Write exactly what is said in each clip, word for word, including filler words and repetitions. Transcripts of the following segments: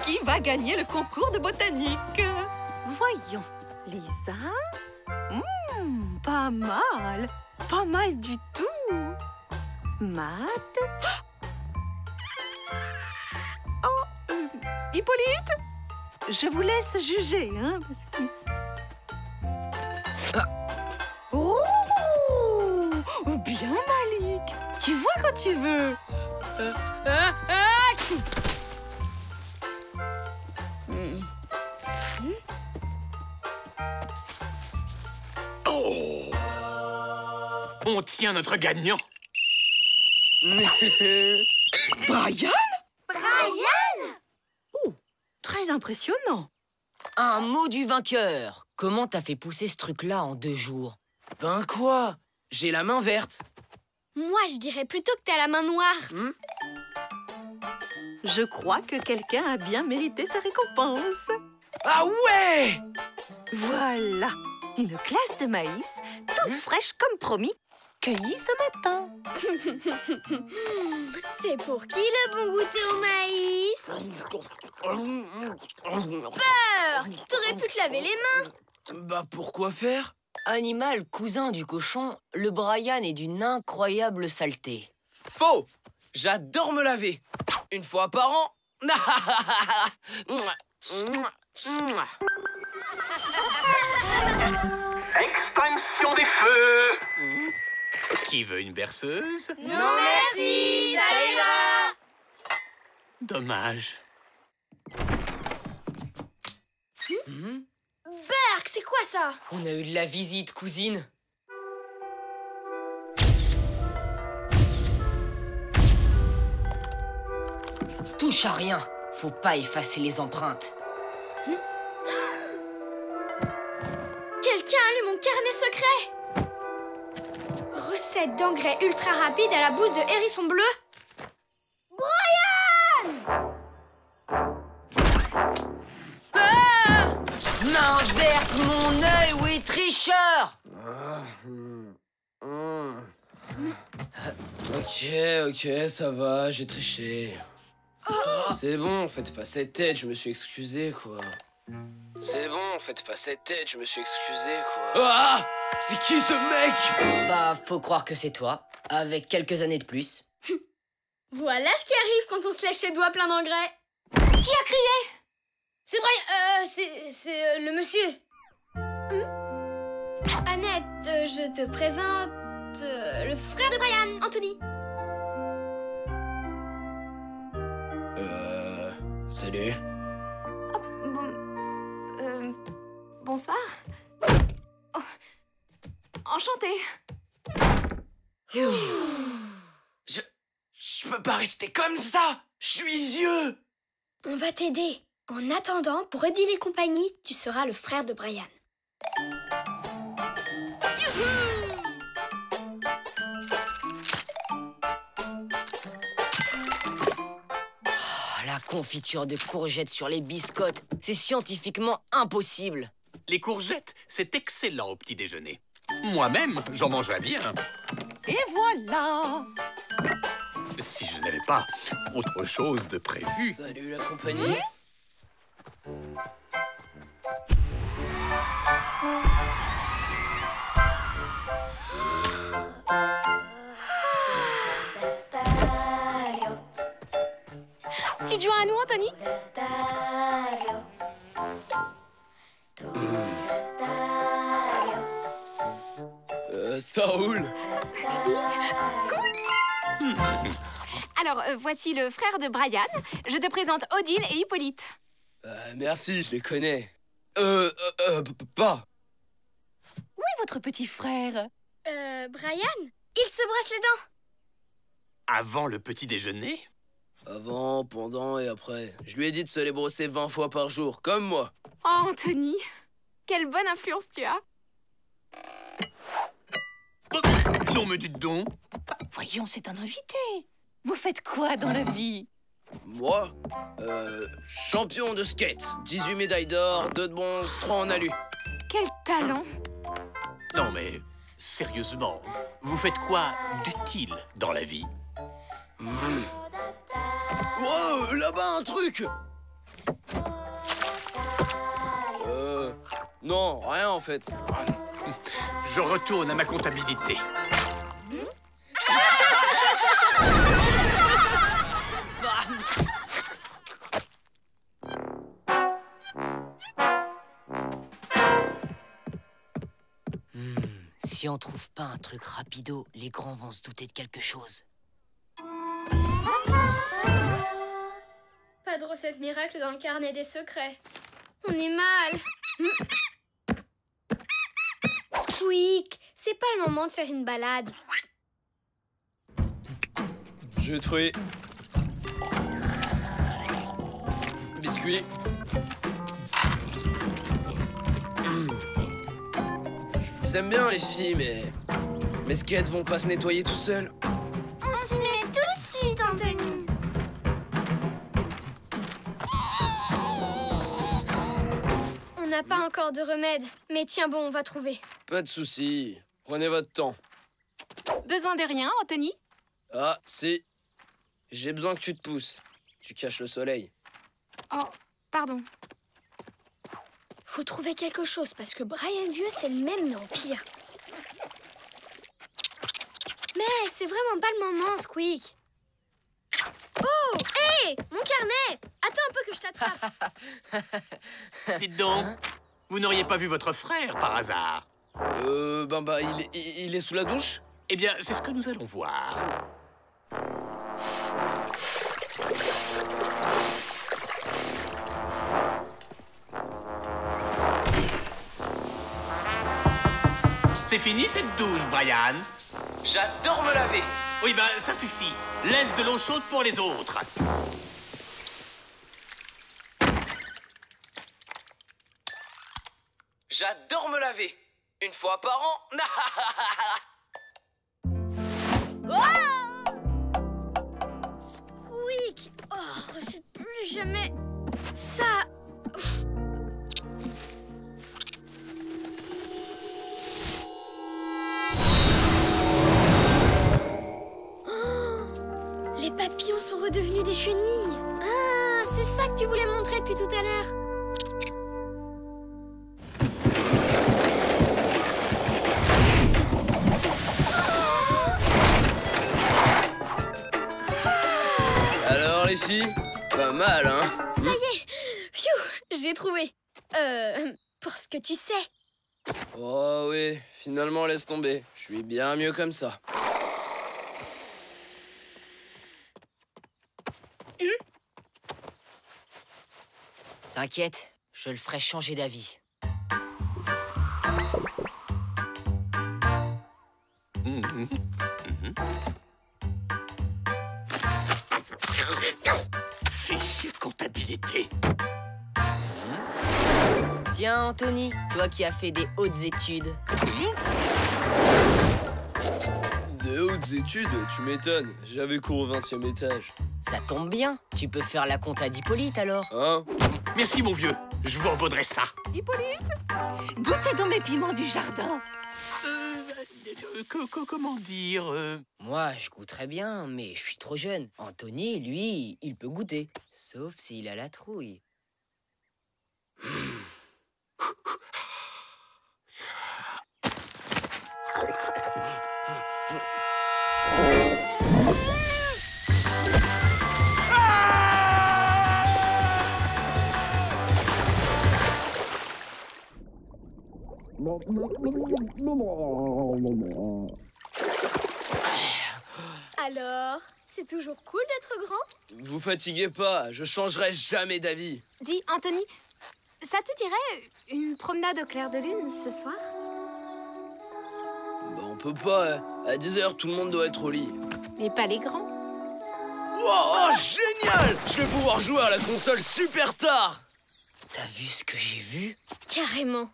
qui va gagner le concours de botanique? Voyons, Lisa. Mmh, pas mal. Pas mal du tout. Matt. Oh, euh, Hippolyte, je vous laisse juger, hein, parce que... Oh, bien, Malik. Tu vois quand tu veux. Euh, euh, euh, Oh! On tient notre gagnant. Brian? Brian! Oh, très impressionnant. Un mot du vainqueur. Comment t'as fait pousser ce truc-là en deux jours? Ben quoi? J'ai la main verte. Moi, je dirais plutôt que t'as la main noire. Hmm? Je crois que quelqu'un a bien mérité sa récompense. Ah ouais! Voilà, une classe de maïs, toute fraîche comme promis, cueillie ce matin. C'est pour qui le bon goûter au maïs? Peur! T'aurais pu te laver les mains. Bah pourquoi faire? Animal cousin du cochon, le Brian est d'une incroyable saleté. Faux! J'adore me laver. Une fois par an. Extinction des feux. Qui veut une berceuse? Non, merci, ça ira. Dommage. Berk, c'est quoi ça? On a eu de la visite, cousine. Touche à rien. Faut pas effacer les empreintes. Quelqu'un a lu mon carnet secret. Recette d'engrais ultra rapide à la bouse de hérisson bleu. Brian! Ah! Main verte, mon œil, oui, tricheur! Ok, ok, ça va, j'ai triché. C'est bon, faites pas cette tête, je me suis excusé, quoi. C'est bon, faites pas cette tête, je me suis excusé, quoi. Ah! C'est qui ce mec? Bah, faut croire que c'est toi, avec quelques années de plus. Voilà ce qui arrive quand on se lèche les doigts pleins d'engrais. Qui a crié? C'est Brian... Euh, c'est... c'est euh, le monsieur. Annette, euh, je te présente euh, le frère de Brian, Anthony. Euh... Salut. Oh, bon... Euh... Bonsoir. Oh, enchantée. Je... Je peux pas rester comme ça. Je suis vieux. On va t'aider. En attendant, pour Odile et compagnie, tu seras le frère de Brian. Oh, la confiture de courgettes sur les biscottes, c'est scientifiquement impossible. Les courgettes, c'est excellent au petit déjeuner. Moi-même, j'en mangerais bien. Et voilà. Si je n'avais pas autre chose de prévu. Salut la compagnie. Tu te joins à nous, Anthony? Euh, ça roule. Alors, euh, voici le frère de Brian. Je te présente Odile et Hippolyte. Euh, merci, je les connais. Euh, euh, euh, p- p- pas. Où est votre petit frère? Euh, Brian? Il se brosse les dents. Avant le petit déjeuner? Avant, pendant et après. Je lui ai dit de se les brosser vingt fois par jour, comme moi. Oh, Anthony, quelle bonne influence tu as. Oh, non, mais dites donc. Voyons, c'est un invité. Vous faites quoi dans la vie? Moi, euh, champion de skate. dix-huit médailles d'or, deux de bronze, trois en alu. Quel talent. Non, mais sérieusement, vous faites quoi d'utile dans la vie? Wow, là-bas un truc. Non, rien en fait. Je retourne à ma comptabilité. Hmm, si on trouve pas un truc rapido, les grands vont se douter de quelque chose. Pas de recette miracle dans le carnet des secrets. On est mal. Squeak, c'est pas le moment de faire une balade. Jus de fruits. Biscuits. Mmh. Je vous aime bien les filles, mais... Mes skates vont pas se nettoyer tout seuls. On s'y met tout de suite, Anthony. On n'a pas encore de remède, mais tiens bon, on va trouver. Pas de soucis. Prenez votre temps. Besoin de rien, Anthony? Ah, si. J'ai besoin que tu te pousses. Tu caches le soleil. Oh, pardon. Faut trouver quelque chose, parce que Brian Vieux, c'est le même, mais en pire. Mais c'est vraiment pas le moment, Squeak. Oh, hé, mon carnet! Attends un peu que je t'attrape. Dites donc, vous n'auriez pas vu votre frère par hasard? Euh, ben bah, il est, il, il est sous la douche? Eh bien, c'est ce que nous allons voir. C'est fini cette douche, Brian? J'adore me laver. Oui, ben, ça suffit. Laisse de l'eau chaude pour les autres. J'adore me laver. Une fois par an. Squeak! Oh, refais plus jamais ça. Oh, les papillons sont redevenus des chenilles. Ah, c'est ça que tu voulais montrer depuis tout à l'heure. Alors les filles, pas mal, hein? Ça y est. Pfiou, j'ai trouvé. Euh, pour ce que tu sais. Oh oui, finalement laisse tomber. Je suis bien mieux comme ça. T'inquiète, je le ferai changer d'avis. Fichue comptabilité. Tiens, Anthony, toi qui as fait des hautes études. Des hautes études, tu m'étonnes. J'avais cours au vingtième étage. Ça tombe bien, tu peux faire la compta d'Hippolyte alors. Hein? Merci, mon vieux. Je vous revaudrai ça. Hippolyte, goûtez dans mes piments du jardin. Euh, euh, que- que- comment dire euh, Moi, je goûterais bien, mais je suis trop jeune. Anthony, lui, il peut goûter. Sauf s'il a la trouille. Alors, c'est toujours cool d'être grand? Vous fatiguez pas, je changerai jamais d'avis. Dis, Anthony, ça te dirait une promenade au clair de lune ce soir? Bah on peut pas, hein. À dix heures, tout le monde doit être au lit. Mais pas les grands. Wow, oh, génial! Je vais pouvoir jouer à la console super tard! T'as vu ce que j'ai vu? Carrément.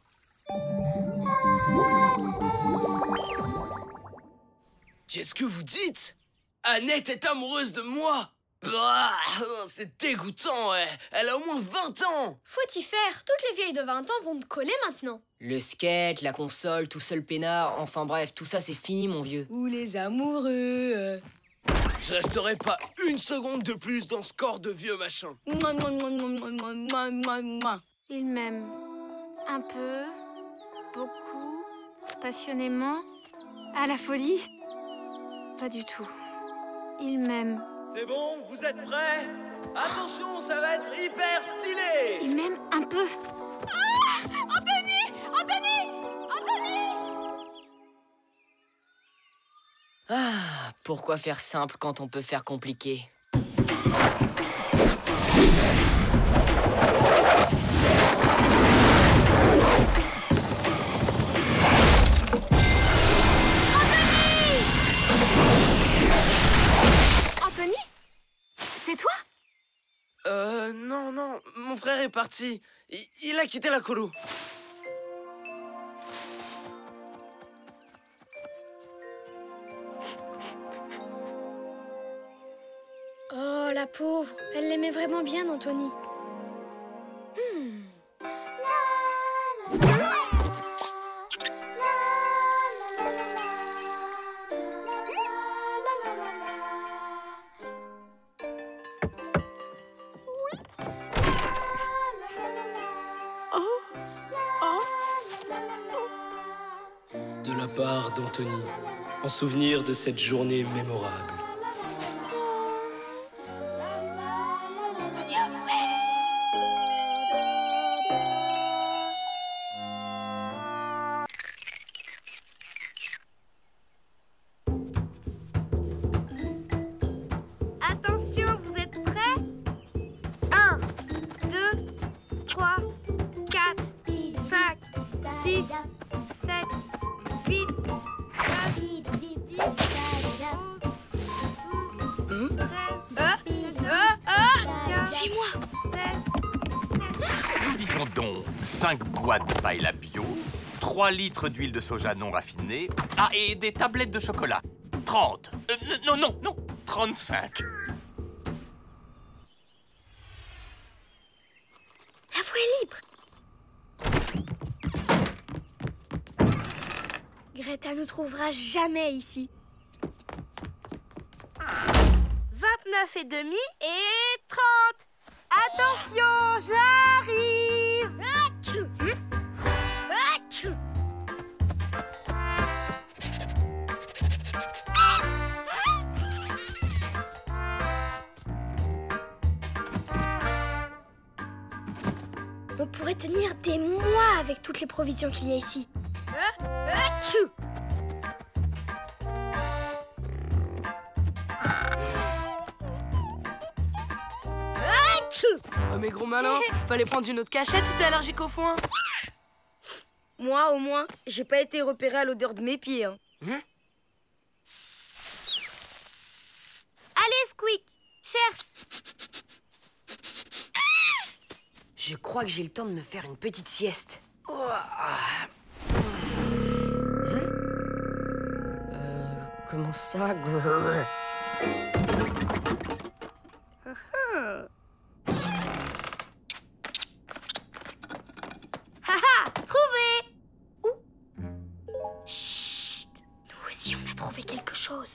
Qu'est-ce que vous dites? Annette est amoureuse de moi! Bah, c'est dégoûtant, ouais. Elle a au moins vingt ans! Faut y faire. Toutes les vieilles de vingt ans vont te coller maintenant. Le skate, la console, tout seul peinard, enfin bref, tout ça c'est fini mon vieux. Ou les amoureux. Je resterai pas une seconde de plus dans ce corps de vieux machin. Mouah, mouah, mouah, mouah, mouah, mouah, mouah, mouah. Il m'aime. Un peu. passionnément? À la folie? Pas du tout. Il m'aime. C'est bon, vous êtes prêts? Attention, ça va être hyper stylé! Il m'aime un peu. Ah! Anthony! Anthony! Anthony! Ah, pourquoi faire simple quand on peut faire compliqué? Anthony? C'est toi? Euh, non, non, mon frère est parti. Il, il a quitté la colo. Oh, la pauvre. Elle l'aimait vraiment bien, Anthony. Hmm. De la part d'Anthony, en souvenir de cette journée mémorable. Attention, vous êtes prêts? un, deux, trois, quatre, cinq, six, sept, huit, neuf, dix, onze, douze, treize, quatorze, Suis-moi. seize, Nous disons donc cinq boîtes de paella bio, trois litres d'huile de soja non raffinée, ah, et des tablettes de chocolat. trente. Euh, non, non, non, trente-cinq. La voie est libre. Greta nous trouvera jamais ici. vingt-neuf et demi et trente. Attention, j'arrive. Achou. Achou. On pourrait tenir des mois avec toutes les provisions qu'il y a ici. Achou. Oh mais gros malin, fallait prendre une autre cachette si t'es allergique au foin. Moi, au moins, j'ai pas été repéré à l'odeur de mes pieds. Hein. Hein? Allez, Squeak, cherche. Je crois que j'ai le temps de me faire une petite sieste. Oh, ah. Euh, comment ça? Grrr. Haha, trouvé. Où? Chut, nous aussi on a trouvé quelque chose.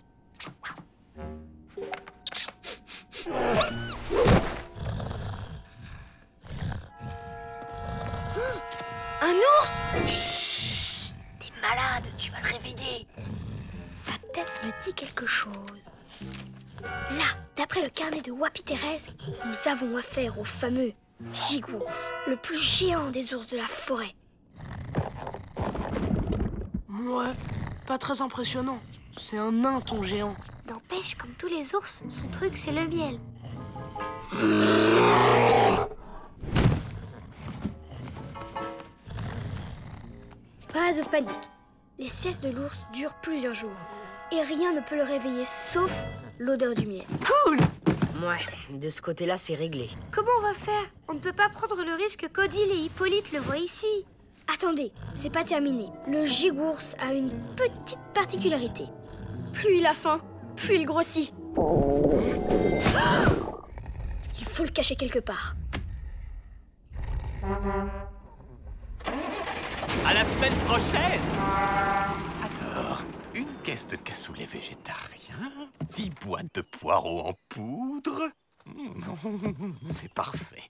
Un ours? Chut, t'es malade, tu vas le réveiller. Sa tête me dit quelque chose. Là, d'après le carnet de Wapi Thérèse, nous avons affaire au fameux gigours, le plus géant des ours de la forêt. Ouais, pas très impressionnant. C'est un nain ton géant. N'empêche, comme tous les ours, son truc c'est le miel. Pas de panique. Les siestes de l'ours durent plusieurs jours. Et rien ne peut le réveiller sauf l'odeur du miel. Cool! Ouais, de ce côté-là, c'est réglé. Comment on va faire? On ne peut pas prendre le risque qu'Odile et Hippolyte le voient ici. Attendez, c'est pas terminé. Le gigours a une petite particularité. Plus il a faim, plus il grossit. Il faut le cacher quelque part. À la semaine prochaine. Alors, une caisse de cassoulet végétarien, dix boîtes de poireaux en poudre. Non, c'est parfait.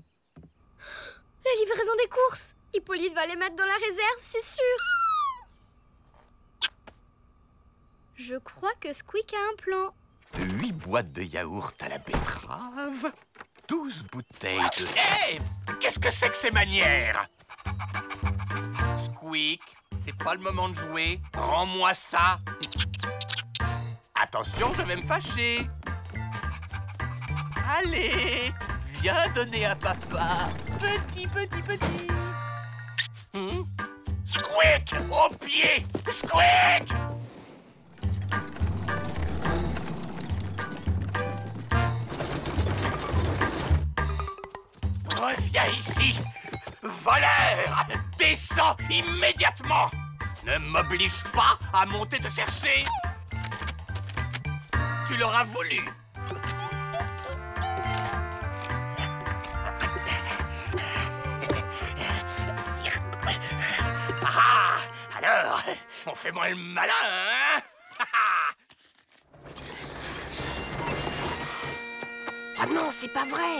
La livraison des courses. Hippolyte va les mettre dans la réserve, c'est sûr. Je crois que Squeak a un plan. Huit boîtes de yaourt à la betterave, douze bouteilles de... Hé! Qu'est-ce que c'est que ces manières? Squeak, c'est pas le moment de jouer. Rends-moi ça. Attention, je vais me fâcher. Allez, viens donner à papa. Petit, petit, petit. Hmm? Squeak, au pied! Squeak! Reviens ici! Voleur! Descends immédiatement! Ne m'oblige pas à monter te chercher! Tu l'auras voulu! Ah! Alors, on fait moins le malin, hein? Ah non, c'est pas vrai!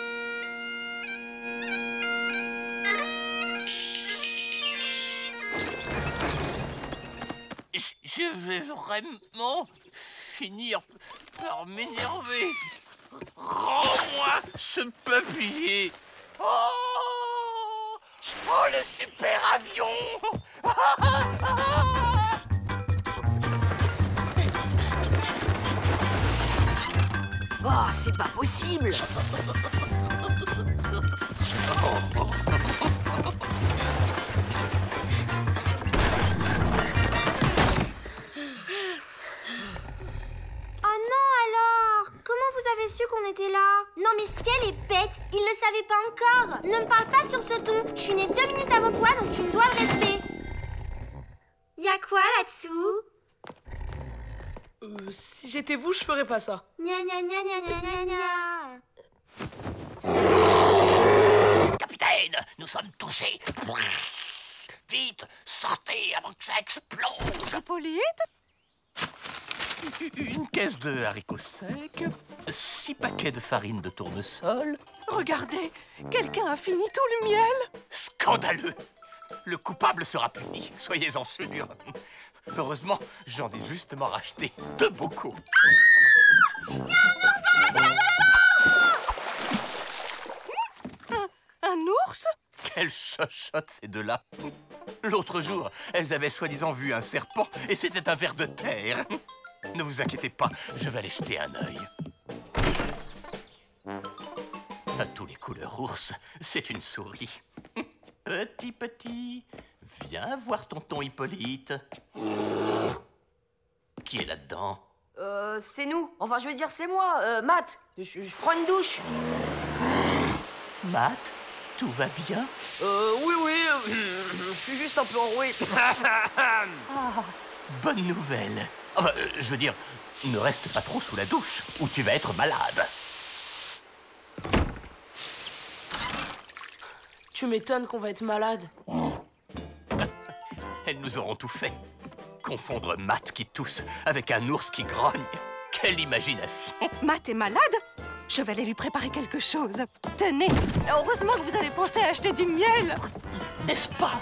Je vais vraiment finir par m'énerver. Rends-moi ce papier. Oh! Oh, le super avion! Oh, c'est pas possible! Su qu'on était là. Non mais Ciel est bête, il le savait pas encore. Ne me parle pas sur ce ton. Je suis née deux minutes avant toi, donc tu me dois le respect. Y'a quoi là-dessous? Euh, si j'étais vous, je ferais pas ça. Gna gna gna gna gna gna gna. Capitaine, nous sommes touchés. Vite, sortez avant que ça explose. Hippolyte? Une caisse de haricots secs, six paquets de farine de tournesol. Regardez, quelqu'un a fini tout le miel. Scandaleux! Le coupable sera puni, soyez-en sûrs. Heureusement, j'en ai justement racheté de beaucoup. Un, un ours? Quelle chochotte ces deux-là! L'autre jour, elles avaient soi-disant vu un serpent et c'était un ver de terre. Ne vous inquiétez pas, je vais aller jeter un œil. À tous les couleurs ours, c'est une souris. Petit, petit, viens voir tonton Hippolyte. Qui est là-dedans? Euh, c'est nous. Enfin, je veux dire, c'est moi, euh, Matt. Je, je prends une douche. Matt, tout va bien? Euh, oui, oui, euh, je suis juste un peu enroué. Ah, bonne nouvelle. Enfin, euh, je veux dire, ne reste pas trop sous la douche, ou tu vas être malade. Tu m'étonnes qu'on va être malade. Elles nous auront tout fait. Confondre Matt qui tousse avec un ours qui grogne. Quelle imagination! Matt est malade? Je vais aller lui préparer quelque chose. Tenez, heureusement que vous avez pensé à acheter du miel. N'est-ce pas?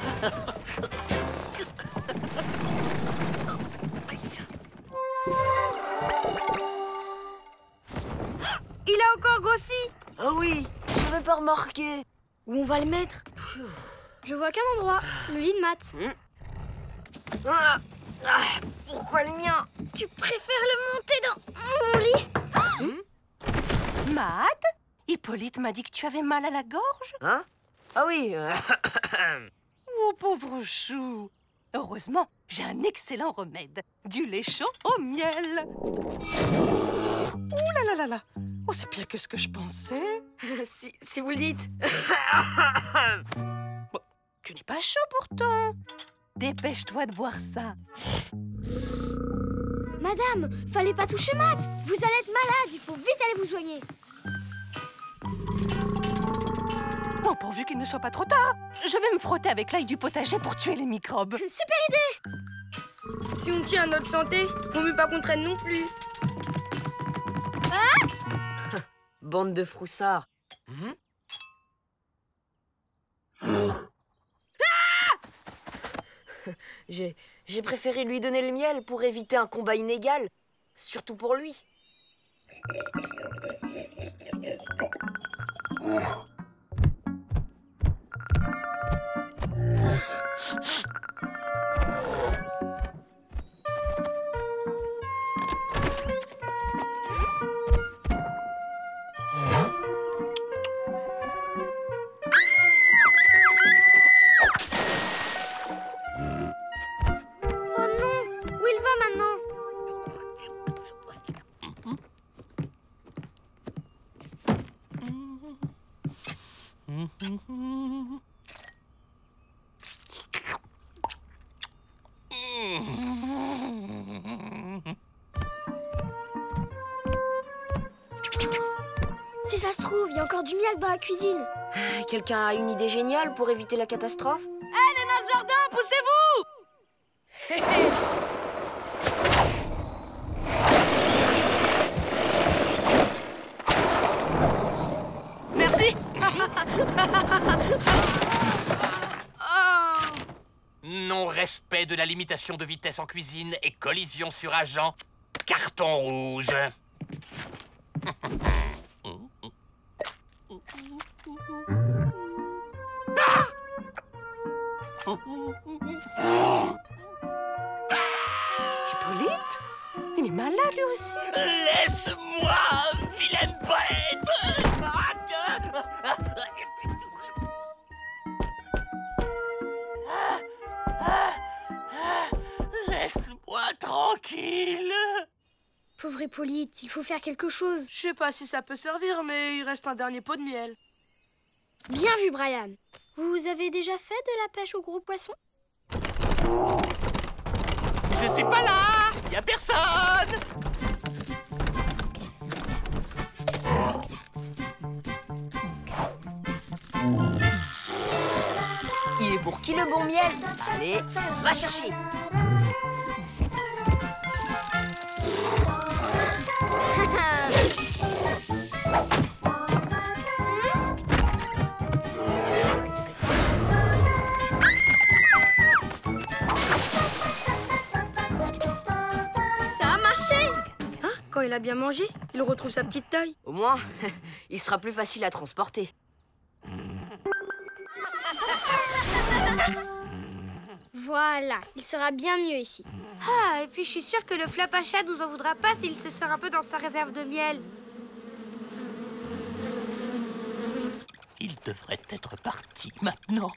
Il a encore grossi. Ah oui, je n'avais pas remarqué. Où on va le mettre? Je vois qu'un endroit, le lit de Matt. Ah, ah, pourquoi le mien? Tu préfères le monter dans mon lit? Matt? Hippolyte m'a dit que tu avais mal à la gorge? Hein? Ah oui. euh, Oh, pauvre chou. Heureusement, j'ai un excellent remède. Du lait chaud au miel. Oh là là là là. Oh, c'est pire que ce que je pensais. si, si vous le dites. Bon, tu n'es pas chaud pourtant. Dépêche-toi de boire ça. Madame, fallait pas toucher Matt. Vous allez être malade, il faut vite aller vous soigner. Bon, pourvu qu'il ne soit pas trop tard. Je vais me frotter avec l'ail du potager pour tuer les microbes. Super idée. Si on tient à notre santé, vaut mieux pas qu'on traîne non plus. Bande de froussards. Mmh. J'ai, J'ai préféré lui donner le miel pour éviter un combat inégal. Surtout pour lui. Si ça se trouve, il y a encore du miel dans la cuisine. Quelqu'un a une idée géniale pour éviter la catastrophe? Hé, les nains de jardin, poussez-vous! Merci. Non-respect de la limitation de vitesse en cuisine et collision sur agent. Carton rouge. Hippolyte? Il est malade lui aussi. Laisse-moi, vilaine bête! Laisse-moi tranquille. Pauvre Hippolyte, il faut faire quelque chose. Je sais pas si ça peut servir, mais il reste un dernier pot de miel. Bien vu, Brian. Vous avez déjà fait de la pêche aux gros poissons? Je suis pas là. Y a personne. Il est pour qui le bon miel? Allez, va chercher. Ça a marché. Hein? Quand il a bien mangé, il retrouve sa petite taille. Au moins, il sera plus facile à transporter. Voilà, il sera bien mieux ici. Ah, et puis je suis sûre que le flap à chat nous en voudra pas s'il se sert un peu dans sa réserve de miel. Il devrait être parti maintenant.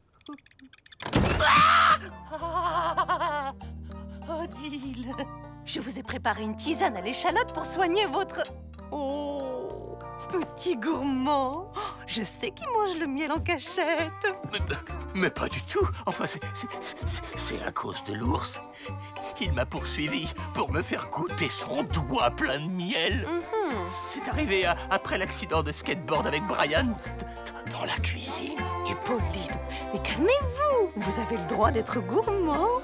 Ah! Odile, je vous ai préparé une tisane à l'échalote pour soigner votre... Oh, petit gourmand. Je sais qu'il mange le miel en cachette. Mais, mais pas du tout. Enfin, c'est- c'est- c'est c'est à cause de l'ours. Il m'a poursuivi pour me faire goûter son doigt plein de miel. Mhm. C'est arrivé à- après l'accident de skateboard avec Brian d- d- dans la cuisine. Hippolyte, mais calmez-vous. Vous avez le droit d'être gourmand.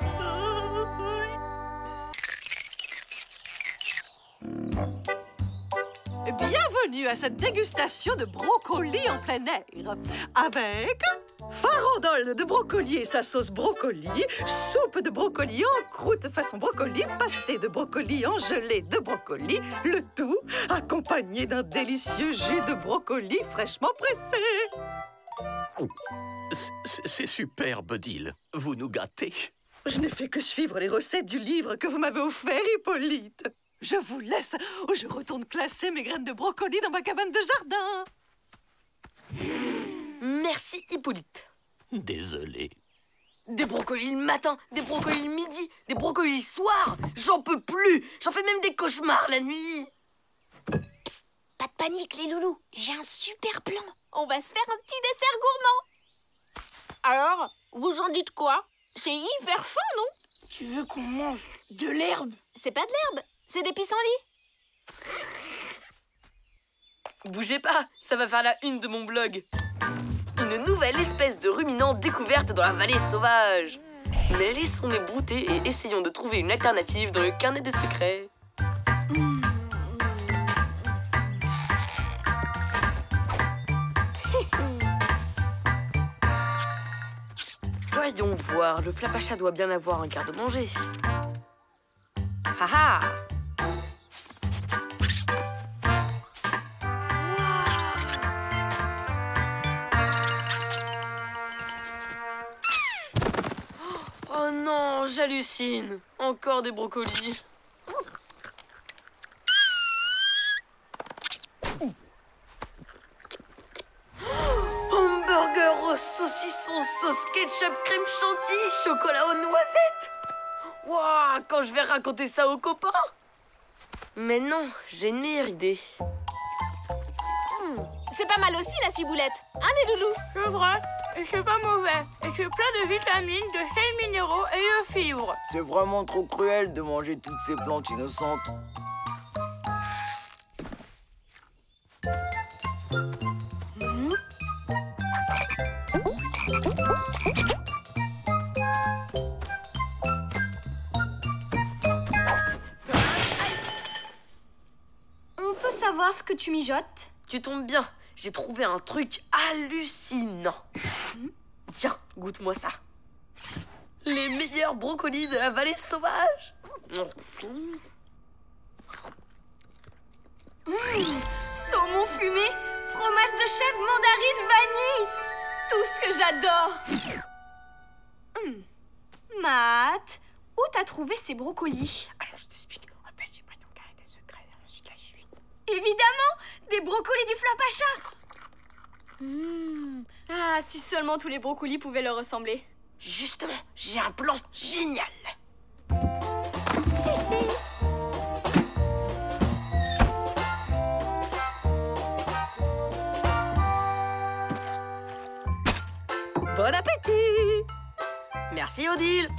Bienvenue à cette dégustation de brocoli en plein air. Avec farandole de brocoli et sa sauce brocoli, soupe de brocoli en croûte façon brocoli, pasté de brocoli en gelée de brocoli, le tout accompagné d'un délicieux jus de brocoli fraîchement pressé. C'est- C'est superbe, Odile. Vous nous gâtez. Je n'ai fait que suivre les recettes du livre que vous m'avez offert, Hippolyte. Je vous laisse ou je retourne classer mes graines de brocoli dans ma cabane de jardin. Merci, Hippolyte. Désolé. Des brocolis le matin, des brocolis le midi, des brocolis le soir. J'en peux plus. J'en fais même des cauchemars la nuit. Psst, pas de panique, les loulous. J'ai un super plan. On va se faire un petit dessert gourmand. Alors, vous en dites quoi? C'est hyper fin, non? Tu veux qu'on mange de l'herbe? C'est pas de l'herbe, c'est des pissenlits. Bougez pas, ça va faire la une de mon blog. Une nouvelle espèce de ruminant découverte dans la vallée sauvage. Mais laissons-les brouter et essayons de trouver une alternative dans le carnet des secrets. Voyons. Voyons voir, le Flapacha doit bien avoir un garde-manger. Haha! Oh non, j'hallucine. Encore des brocolis. Hamburger au saucisson, sauce ketchup, crème chantilly, chocolat aux noisettes. Waouh, quand je vais raconter ça aux copains. Mais non, j'ai une meilleure idée. Hmm, c'est pas mal aussi la ciboulette. Hein les loulous? C'est vrai, et c'est pas mauvais. Et c'est plein de vitamines, de sels minéraux et de fibres. C'est vraiment trop cruel de manger toutes ces plantes innocentes. On peut savoir ce que tu mijotes? Tu tombes bien, j'ai trouvé un truc hallucinant. Tiens, goûte-moi ça. Les meilleurs brocolis de la vallée sauvage. Mmh, saumon fumé, fromage de chèvre, mandarine, vanille. Tout ce que j'adore. Mmh. Matt, où t'as trouvé ces brocolis? Alors, je t'explique. En fait, j'ai pris ton carnet de secret dans le sud de la Suisse. Évidemment, des brocolis du Flapacha. Mmh. Ah, si seulement tous les brocolis pouvaient leur ressembler. Justement, j'ai un plan génial. Bon appétit! Merci, Odile.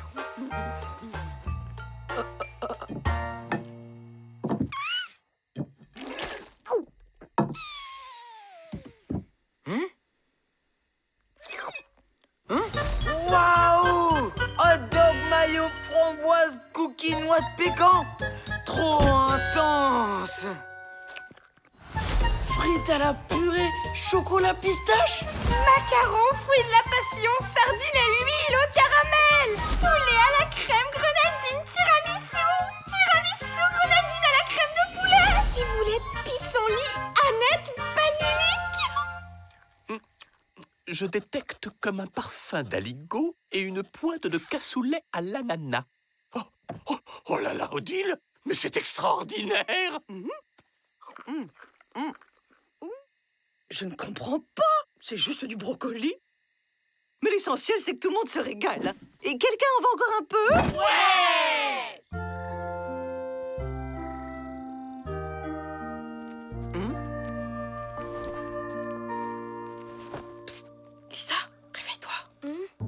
Waouh! Hot dog mayo framboise cookie noix de pécan. Trop intense. Frites à la purée, chocolat pistache. Macarons, fruits de la passion, sardines à huile au caramel. Poulet à la crème, grenadine, tiramisu. Tiramisu, grenadine à la crème de poulet. Ciboulette, pissenlit, aneth, basilic. Je détecte comme un parfum d'aligot et une pointe de cassoulet à l'ananas. Oh, oh, oh là là, Odile, mais c'est extraordinaire! Mmh. Mmh. Mmh. Je ne comprends pas. C'est juste du brocoli. Mais l'essentiel, c'est que tout le monde se régale. Et quelqu'un en veut encore un peu? Ouais! Mmh. Psst, Lisa, réveille-toi. Mmh.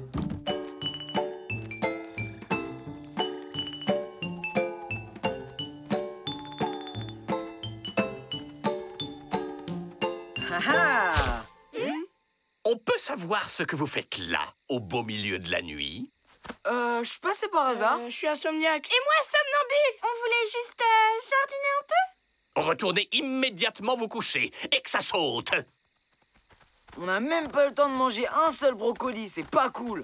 Ah ah! On peut savoir ce que vous faites là, au beau milieu de la nuit? Euh, je suis passé par hasard. Euh, je suis insomniaque. Et moi, somnambule. On voulait juste euh, jardiner un peu. Retournez immédiatement vous coucher et que ça saute! On n'a même pas le temps de manger un seul brocoli, c'est pas cool.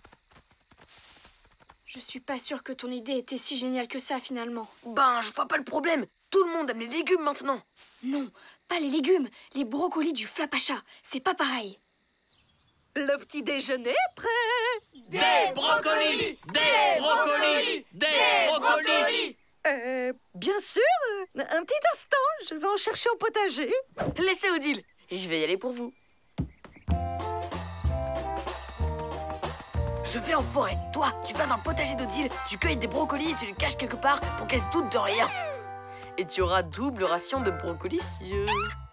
Je suis pas sûre que ton idée était si géniale que ça, finalement. Ben, je vois pas le problème. Tout le monde aime les légumes maintenant. Non, pas les légumes. Les brocolis du Flapacha. C'est pas pareil. Le petit déjeuner est prêt. Des brocolis! Des brocolis! Des brocolis! Euh, bien sûr. Un petit instant, je vais en chercher au potager. Laissez Odile. Je vais y aller pour vous. Je vais en forêt. Toi, tu vas dans le potager d'Odile, tu cueilles des brocolis et tu les caches quelque part pour qu'elle se doute de rien. Et tu auras double ration de brocolicieux.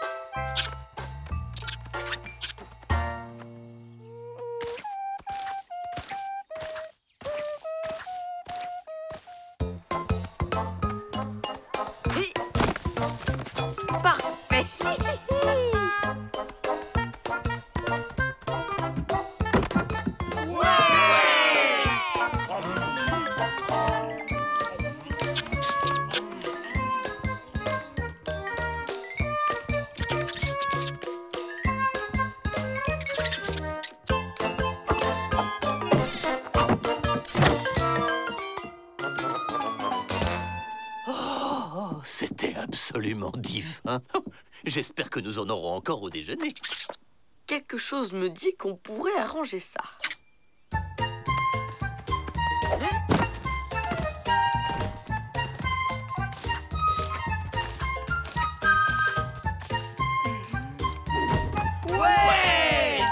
Oui. Parfait. c'était absolument divin. J'espère que nous en aurons encore au déjeuner. Quelque chose me dit qu'on pourrait arranger ça. Ouais!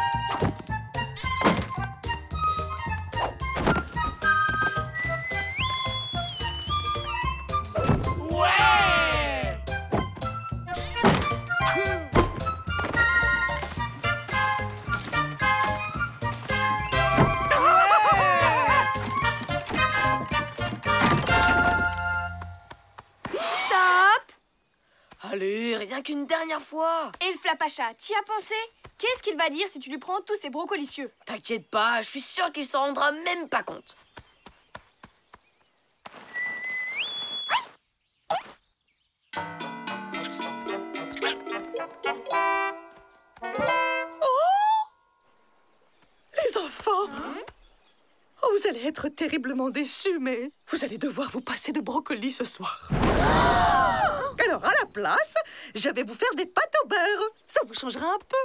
Allez, rien qu'une dernière fois. Et le Flapacha, t'y as pensé? Qu'est-ce qu'il va dire si tu lui prends tous ces brocolicieux? T'inquiète pas, je suis sûre qu'il s'en rendra même pas compte. Les enfants, oh, vous allez être terriblement déçus, mais vous allez devoir vous passer de brocoli ce soir. Alors, à la place, je vais vous faire des pâtes au beurre. Ça vous changera un peu.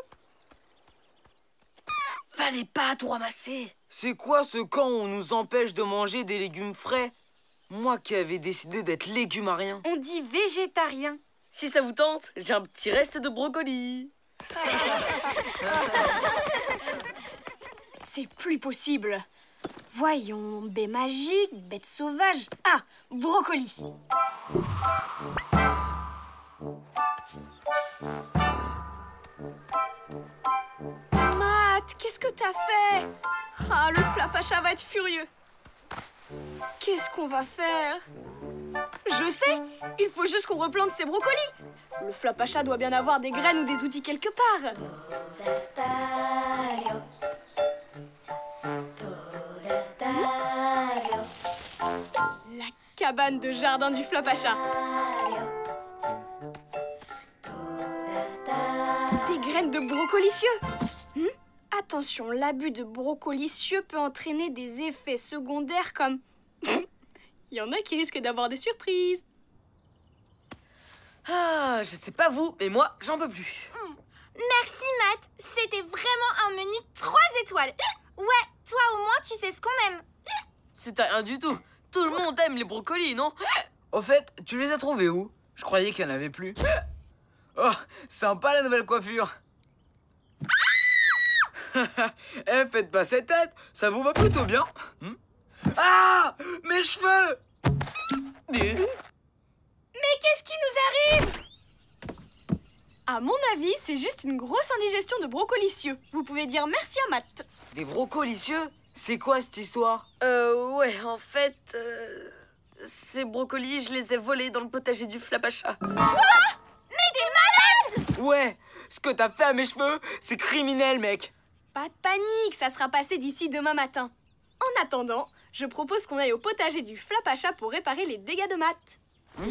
Fallait pas tout ramasser. C'est quoi ce camp où on nous empêche de manger des légumes frais? Moi qui avais décidé d'être légumarien. On dit végétarien. Si ça vous tente, j'ai un petit reste de brocoli. C'est plus possible. Voyons, baie magique, bête sauvage. Ah, brocoli. Matt, qu'est-ce que t'as fait? Ah, le Flapacha va être furieux. Qu'est-ce qu'on va faire? Je sais, il faut juste qu'on replante ces brocolis. Le Flapacha doit bien avoir des graines ou des outils quelque part. La cabane de jardin du Flapacha. Des graines de brocolicieux. Hmm? Attention, l'abus de brocolicieux peut entraîner des effets secondaires comme... Il y en a qui risquent d'avoir des surprises. Ah, je sais pas vous, mais moi, j'en peux plus. Merci, Matt. C'était vraiment un menu trois étoiles. Ouais, toi au moins, tu sais ce qu'on aime. C'est rien du tout. Tout le monde aime les brocolis, non? Au fait, tu les as trouvés où? Je croyais qu'il n'y en avait plus. Oh, sympa la nouvelle coiffure. Eh, faites pas cette tête, ça vous va plutôt bien. Hmm? Ah, mes cheveux! Mais qu'est-ce qui nous arrive? À mon avis, c'est juste une grosse indigestion de brocolicieux. Vous pouvez dire merci à Matt. Des brocolicieux? C'est quoi cette histoire? Euh, ouais, en fait... Euh, ces brocolis, je les ai volés dans le potager du Flapacha. Quoi? Mais t'es malade! Ouais, ce que t'as fait à mes cheveux, c'est criminel, mec. Pas de panique, ça sera passé d'ici demain matin. En attendant, je propose qu'on aille au potager du Flapacha pour réparer les dégâts de Matt. Mmh.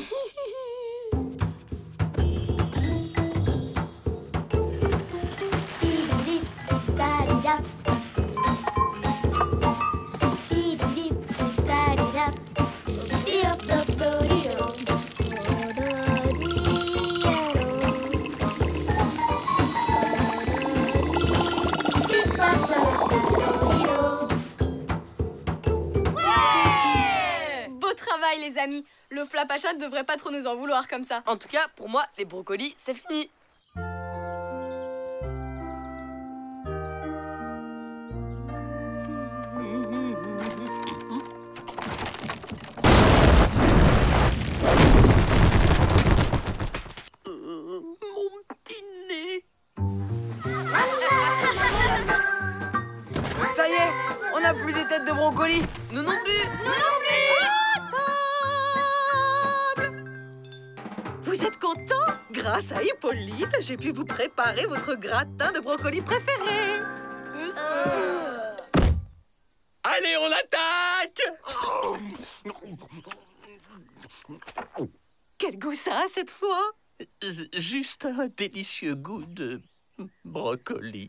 Les amis, le Flapacha ne devrait pas trop nous en vouloir comme ça. En tout cas, pour moi, les brocolis, c'est fini. Euh, mon dîner. Ça y est, on n'a plus des têtes de brocolis. Nous non plus. Nous non plus. Vous êtes contents? Grâce à Hippolyte, j'ai pu vous préparer votre gratin de brocoli préféré. Euh... Allez, on l'attaque! Quel goût ça a cette fois? Juste un délicieux goût de brocoli.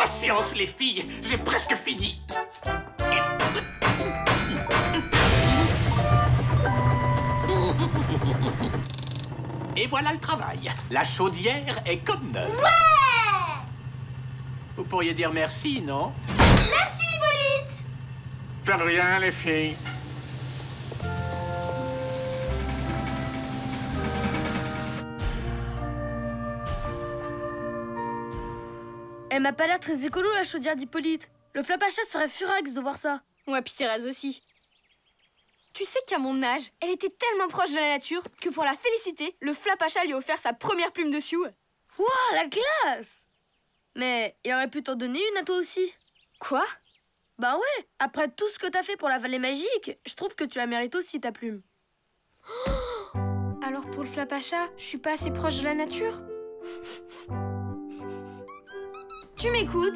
Patience, les filles, j'ai presque fini. Et voilà le travail. La chaudière est comme neuve. Ouais! Vous pourriez dire merci, non? Merci, Hippolyte! De rien, les filles. Elle m'a pas l'air très écolo, la chaudière d'Hippolyte. Le Flapacha serait furax de voir ça. Ouais, puis Thérèse aussi. Tu sais qu'à mon âge, elle était tellement proche de la nature que pour la féliciter, le Flapacha lui a offert sa première plume de sioux. Wouah, la classe! Mais il aurait pu t'en donner une à toi aussi. Quoi? Bah ouais, après tout ce que t'as fait pour la vallée magique, je trouve que tu la mérites aussi, ta plume. Oh! Alors pour le Flapacha, je suis pas assez proche de la nature? Tu m'écoutes?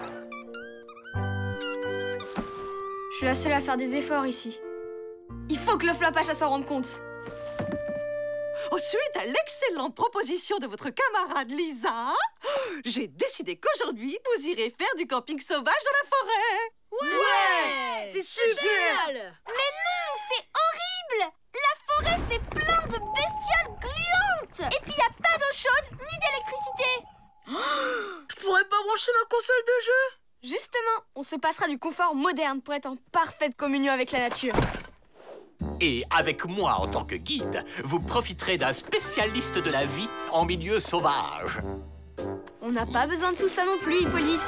Je suis la seule à faire des efforts ici. Il faut que le Flapacha s'en rende compte. Suite à l'excellente proposition de votre camarade Lisa, j'ai décidé qu'aujourd'hui, vous irez faire du camping sauvage dans la forêt. Ouais, ouais, c'est super. Mais non, c'est horrible. La forêt, c'est plein de bestioles gluantes. Et puis, il n'y a pas d'eau chaude ni d'électricité. Oh, je pourrais pas brancher ma console de jeu. Justement, on se passera du confort moderne pour être en parfaite communion avec la nature. Et avec moi en tant que guide, vous profiterez d'un spécialiste de la vie en milieu sauvage. On n'a pas besoin de tout ça non plus, Hippolyte.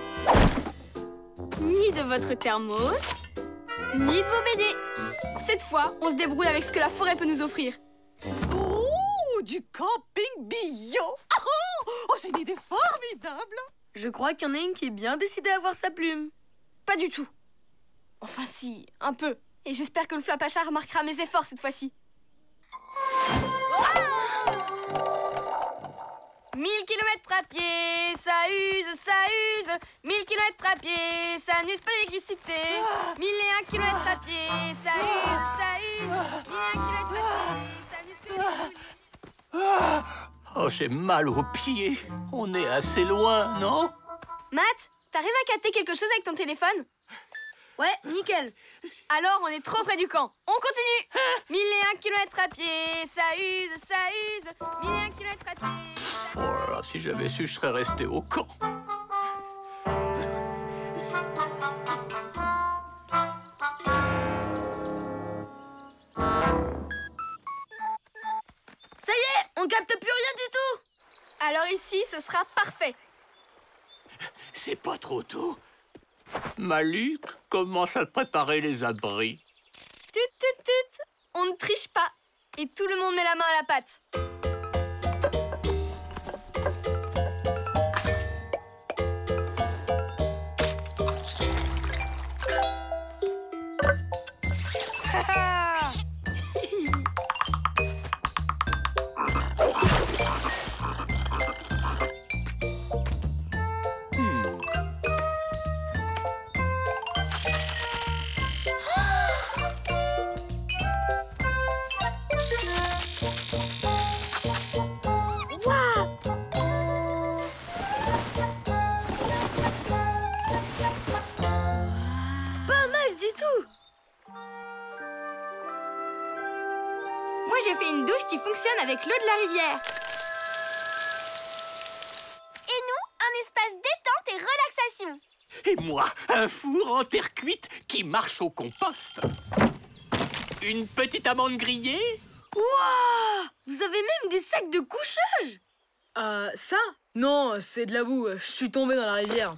Ni de votre thermos, ni de vos B D. Cette fois, on se débrouille avec ce que la forêt peut nous offrir. Oh, du camping bio. Oh, oh c'est une idée formidable. Je crois qu'il y en a une qui est bien décidée à avoir sa plume. Pas du tout. Enfin si, un peu. Et j'espère que le Flapacha remarquera mes efforts cette fois-ci. Mille kilomètres à pied, ça use, ça use. Mille kilomètres à pied, ça n'use pas d'électricité. Mille et un kilomètres à pied, ça use, ça use. Mille et un kilomètres à pied, ça n'use que d'électricité. Oh, j'ai mal aux pieds. On est assez loin, non? Matt, t'arrives à capter quelque chose avec ton téléphone? Ouais, nickel. Alors, on est trop près du camp. On continue. Mille et un kilomètres à pied, ça use, ça use. Mille et un kilomètres à pied. Oh là là, si j'avais su, je serais resté au camp. Ça y est, on capte plus rien du tout. Alors ici, ce sera parfait. C'est pas trop tôt. Malik commence à préparer les abris. Tut, tut, tut. On ne triche pas. Et tout le monde met la main à la pâte. Moi, j'ai fait une douche qui fonctionne avec l'eau de la rivière. Et nous, un espace détente et relaxation. Et moi, un four en terre cuite qui marche au compost. Une petite amande grillée. Waouh! Vous avez même des sacs de couchage? Euh, ça? Non, c'est de la boue. Je suis tombé dans la rivière.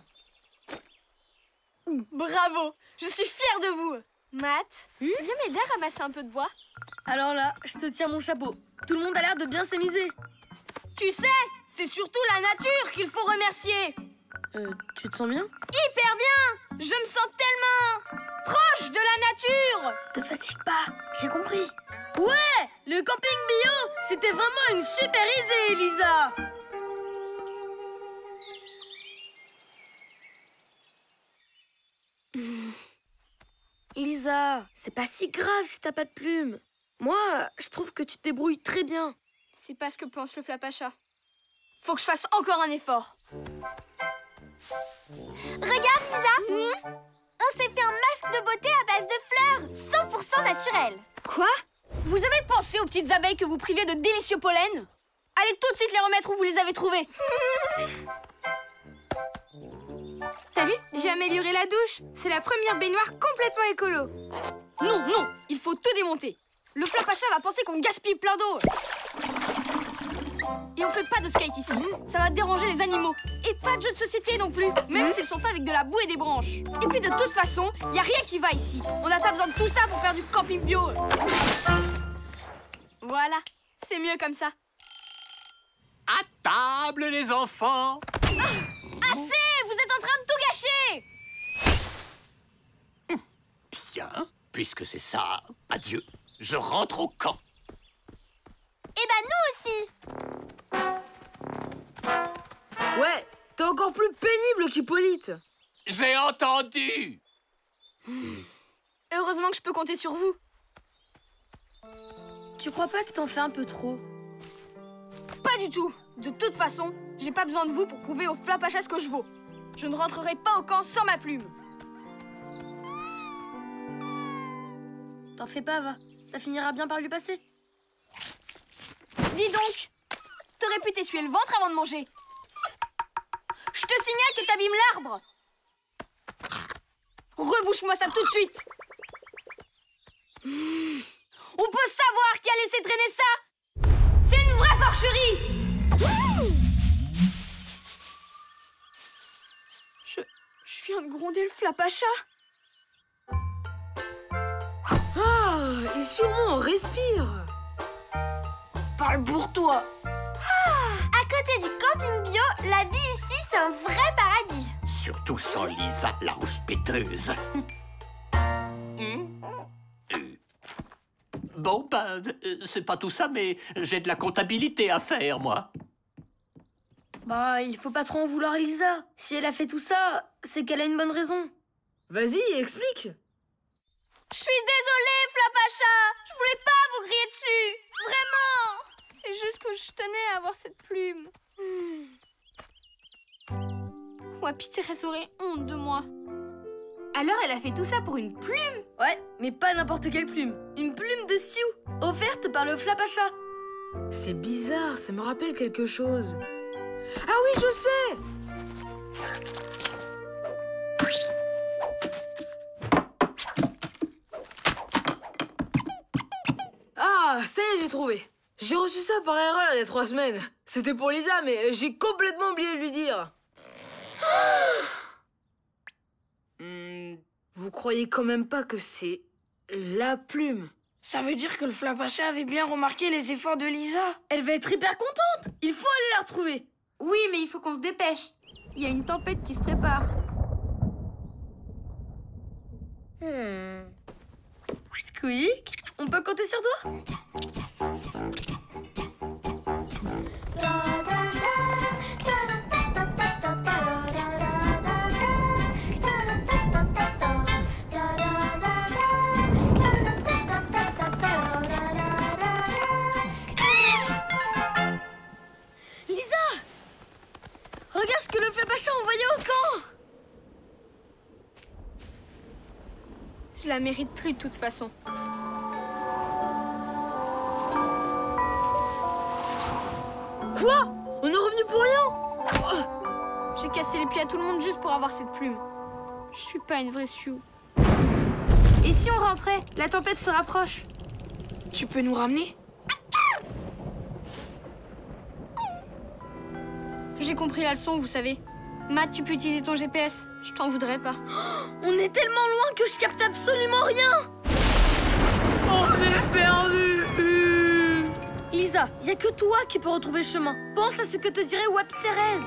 Bravo! Je suis fière de vous. Matt, hmm? Tu viens m'aider à ramasser un peu de bois? Alors là, je te tire mon chapeau. Tout le monde a l'air de bien s'amuser. Tu sais, c'est surtout la nature qu'il faut remercier. Euh, tu te sens bien? Hyper bien! Je me sens tellement proche de la nature! Te fatigue pas, j'ai compris. Ouais! Le camping bio, c'était vraiment une super idée, Elisa! Lisa, c'est pas si grave si t'as pas de plume. Moi, je trouve que tu te débrouilles très bien. C'est pas ce que pense le Flapacha. Faut que je fasse encore un effort. Regarde, Lisa. On s'est fait un masque de beauté à base de fleurs, cent pour cent naturel. Quoi? Vous avez pensé aux petites abeilles que vous priviez de délicieux pollen? Allez tout de suite les remettre où vous les avez trouvées. T'as vu? J'ai amélioré la douche. C'est la première baignoire complètement écolo. Non, non, il faut tout démonter. Le Flapacha va penser qu'on gaspille plein d'eau. Et on fait pas de skate ici. Ça va déranger les animaux. Et pas de jeux de société non plus, même s'ils sont faits avec de la boue et des branches. Et puis de toute façon, y a rien qui va ici. On n'a pas besoin de tout ça pour faire du camping bio. Voilà, c'est mieux comme ça. À table, les enfants! Ah, assez! Vous êtes en train de tout gâcher! Bien, puisque c'est ça, adieu. Je rentre au camp. Eh ben, nous aussi! Ouais, t'es encore plus pénible qu'Hippolyte. J'ai entendu! Heureusement que je peux compter sur vous. Tu crois pas que t'en fais un peu trop? Pas du tout. De toute façon, j'ai pas besoin de vous pour prouver au Flapacha ce que je vaux. Je ne rentrerai pas au camp sans ma plume. T'en fais pas, va. Ça finira bien par lui passer. Dis donc, t'aurais pu t'essuyer le ventre avant de manger. Je te signale que t'abîmes l'arbre. Rebouche-moi ça tout de suite. On peut savoir qui a laissé traîner ça. C'est une vraie porcherie. Je... je viens de gronder le Flapacha. Ah, et sûrement on respire. Parle pour toi. Ah, à côté du camping bio, la vie ici, c'est un vrai paradis. Surtout sans Lisa, la rousse péteuse. Bon, ben, euh, c'est pas tout ça, mais j'ai de la comptabilité à faire, moi. Bah, il faut pas trop en vouloir Elisa. Si elle a fait tout ça, c'est qu'elle a une bonne raison. Vas-y, explique. Je suis désolée, Flapacha. Je voulais pas vous crier dessus. Vraiment. C'est juste que je tenais à avoir cette plume. Hmm. Wapi Thérèse aurait honte de moi. Alors elle a fait tout ça pour une plume? Ouais, mais pas n'importe quelle plume. Une plume de Sioux, offerte par le Flapacha. C'est bizarre, ça me rappelle quelque chose. Ah oui, je sais! Ah, ça y est, j'ai trouvé. J'ai reçu ça par erreur il y a trois semaines. C'était pour Lisa, mais j'ai complètement oublié de lui dire. Hmm, vous croyez quand même pas que c'est la plume? Ça veut dire que le Flapacha avait bien remarqué les efforts de Lisa. Elle va être hyper contente. Il faut aller la retrouver. Oui, mais il faut qu'on se dépêche. Il y a une tempête qui se prépare. Hmm. Squeak, on peut compter sur toi? Lisa! Regarde ce que le Flapacha a envoyé au camp! Je la mérite plus de toute façon. Quoi? On est revenu pour rien? Oh. J'ai cassé les pieds à tout le monde juste pour avoir cette plume. Je suis pas une vraie Sioux. Et si on rentrait? La tempête se rapproche. Tu peux nous ramener? J'ai compris la leçon, vous savez. Matt, tu peux utiliser ton G P S. Je t'en voudrais pas. On est tellement loin que je capte absolument rien. On est perdu. Lisa, y a que toi qui peux retrouver le chemin. Pense à ce que te dirait Wapi Thérèse.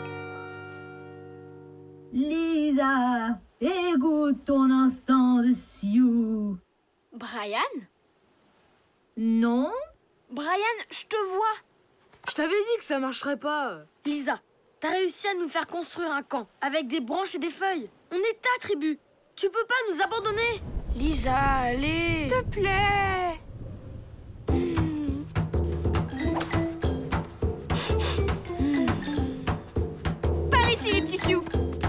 Lisa, écoute ton instant de Sioux. Brian? Non? Brian, je te vois. Je t'avais dit que ça marcherait pas. Lisa, t'as réussi à nous faire construire un camp avec des branches et des feuilles. On est ta tribu. Tu peux pas nous abandonner. Lisa, allez. S'il te plaît. Par ici, les petits Sioux.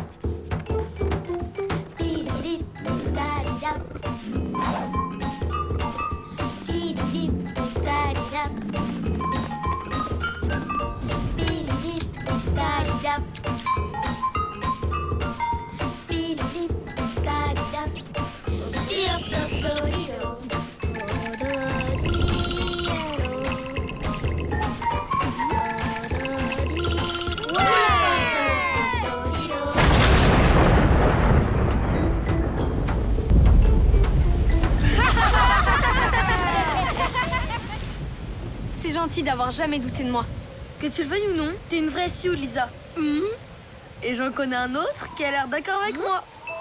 C'est gentil d'avoir jamais douté de moi. Que tu le veuilles ou non, t'es une vraie Sioux, Lisa. Mmh. Et j'en connais un autre qui a l'air d'accord avec moi.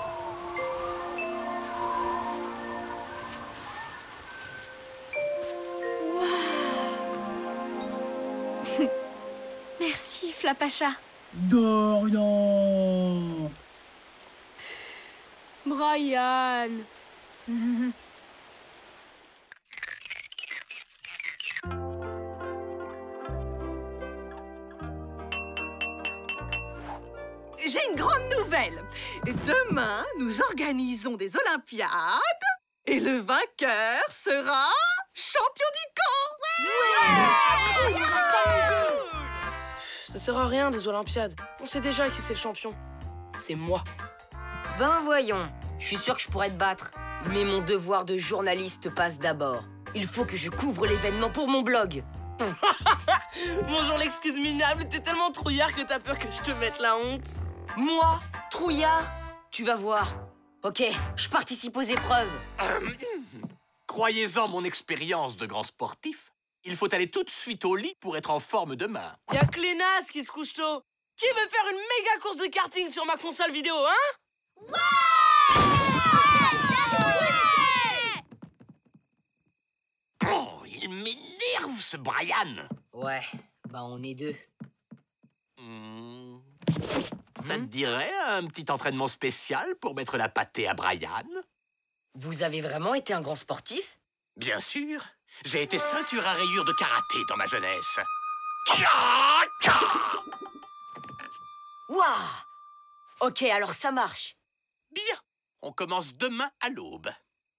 Wow. Merci, Flapacha. De rien. Brian. J'ai une grande nouvelle. Demain, nous organisons des Olympiades et le vainqueur sera champion du camp. Ouais, Ça sert à rien des Olympiades. On sait déjà qui c'est le champion. C'est moi. Ben voyons, je suis sûr que je pourrais te battre. Mais mon devoir de journaliste passe d'abord. Il faut que je couvre l'événement pour mon blog. Bonjour l'excuse minable, t'es tellement trouillard que t'as peur que je te mette la honte. Moi, trouillard? Tu vas voir. Ok, je participe aux épreuves. Euh, Croyez-en mon expérience de grand sportif, il faut aller tout de suite au lit pour être en forme demain. Y'a que les nazes qui se couchent tôt. Qui veut faire une méga course de karting sur ma console vidéo, hein? Ouais! Oh, il m'énerve ce Brian. Ouais, bah on est deux. Mmh. Ça te dirait un petit entraînement spécial pour mettre la pâtée à Brian? Vous avez vraiment été un grand sportif? Bien sûr. J'ai été ceinture à rayures de karaté dans ma jeunesse. Waouh! Ok, alors ça marche. Bien. On commence demain à l'aube.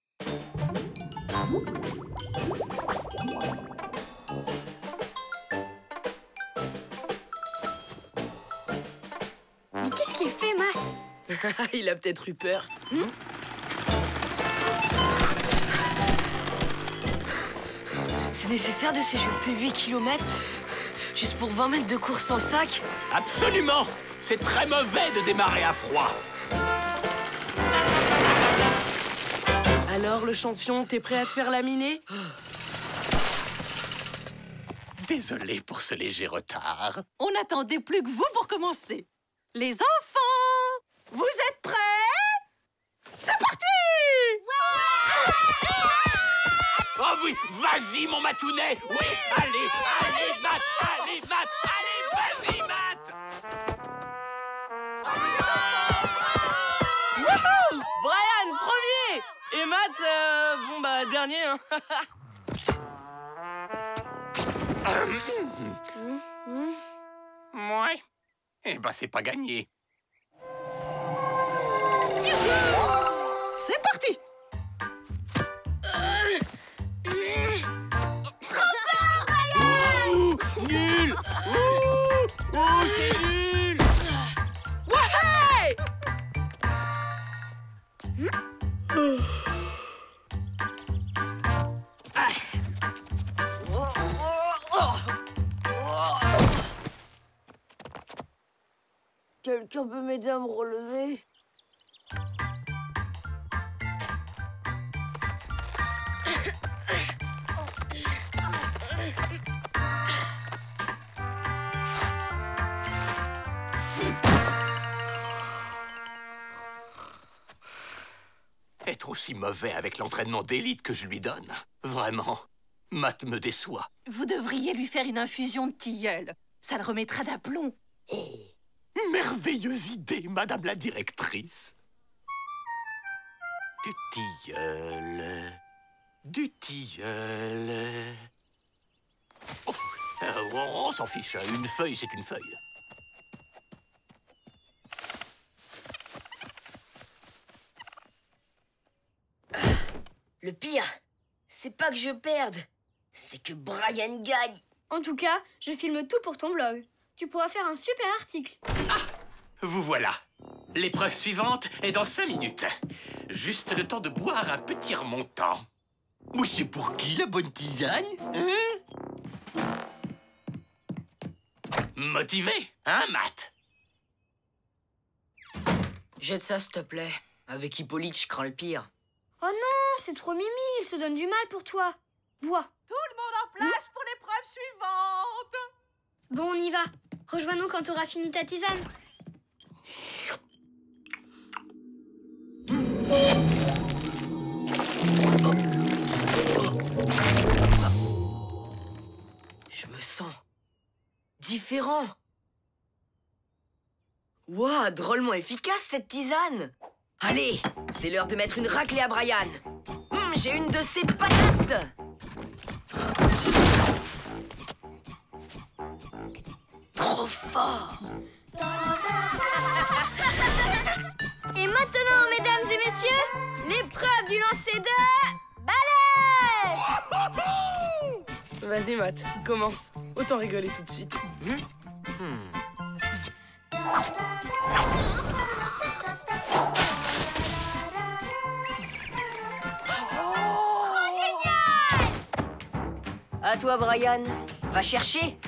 Mais qu'est-ce qu'il fait, Matt? Il a peut-être eu peur. Hmm? C'est nécessaire de s'échauffer huit kilomètres juste pour vingt mètres de course en sac? Absolument! C'est très mauvais de démarrer à froid. Alors, le champion, t'es prêt à te faire laminer? Désolé pour ce léger retard. On n'attendait plus que vous pour commencer. Les enfants, vous êtes prêts? C'est parti! Oh oui, vas-y mon matounet. Oui, allez, allez, Matt, allez, Matt, allez, vas-y, Matt. Wouhou! Brian, premier! Et Matt, euh, bon bah, dernier, hein. Ouais. Eh ben, c'est pas gagné. C'est parti! Ouh, nul! Ouh, ouh, c'est nul! Ouais! Quelqu'un peut m'aider à me relever? Être aussi mauvais avec l'entraînement d'élite que je lui donne. Vraiment, Matt me déçoit. Vous devriez lui faire une infusion de tilleul. Ça le remettra d'aplomb. Oh, merveilleuse idée, madame la directrice. Du tilleul... Du tilleul... Oh, euh, on s'en fiche, une feuille, c'est une feuille. Le pire, c'est pas que je perde, c'est que Brian gagne. En tout cas, je filme tout pour ton blog. Tu pourras faire un super article. Vous voilà. L'épreuve suivante est dans cinq minutes. Juste le temps de boire un petit remontant. Mais c'est pour qui la bonne tisane, hein? Motivé, hein, Matt? Jette ça, s'il te plaît. Avec Hippolyte, je crains le pire. Oh non, c'est trop Mimi, il se donne du mal pour toi. Bois. Tout le monde en place pour l'épreuve suivante. Bon, on y va. Rejoins-nous quand t'auras fini ta tisane. Je me sens différent. Ouah, drôlement efficace cette tisane. Allez, c'est l'heure de mettre une raclée à Brian. Hum, j'ai une de ces patates. Trop fort. Et maintenant, mesdames et messieurs, l'épreuve du lancer de balai. Vas-y, Matt, commence. Autant rigoler tout de suite. Mmh. Hmm. Oh, génial! À toi, Brian. Va chercher.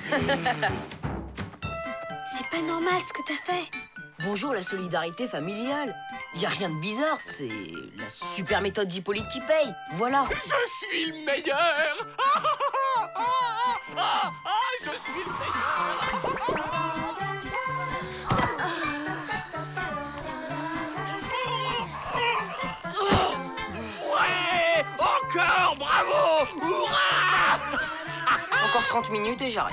C'est pas normal ce que t'as fait. Bonjour la solidarité familiale. Y a rien de bizarre, c'est la super méthode d'Hippolyte qui paye. Voilà. Je suis le meilleur. Ah, ah, ah, ah, ah, je suis le meilleur. Ouais, encore, bravo, hurrah. Encore trente minutes et j'arrête.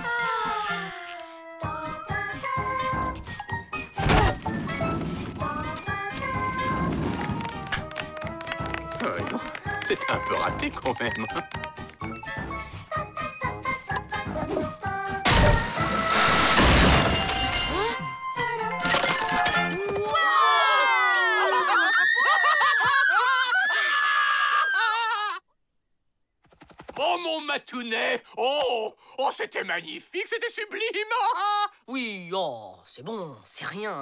C'était un peu raté quand même. Oh mon matounet! Oh, oh c'était magnifique, c'était sublime! Oui, oh, c'est bon, c'est rien.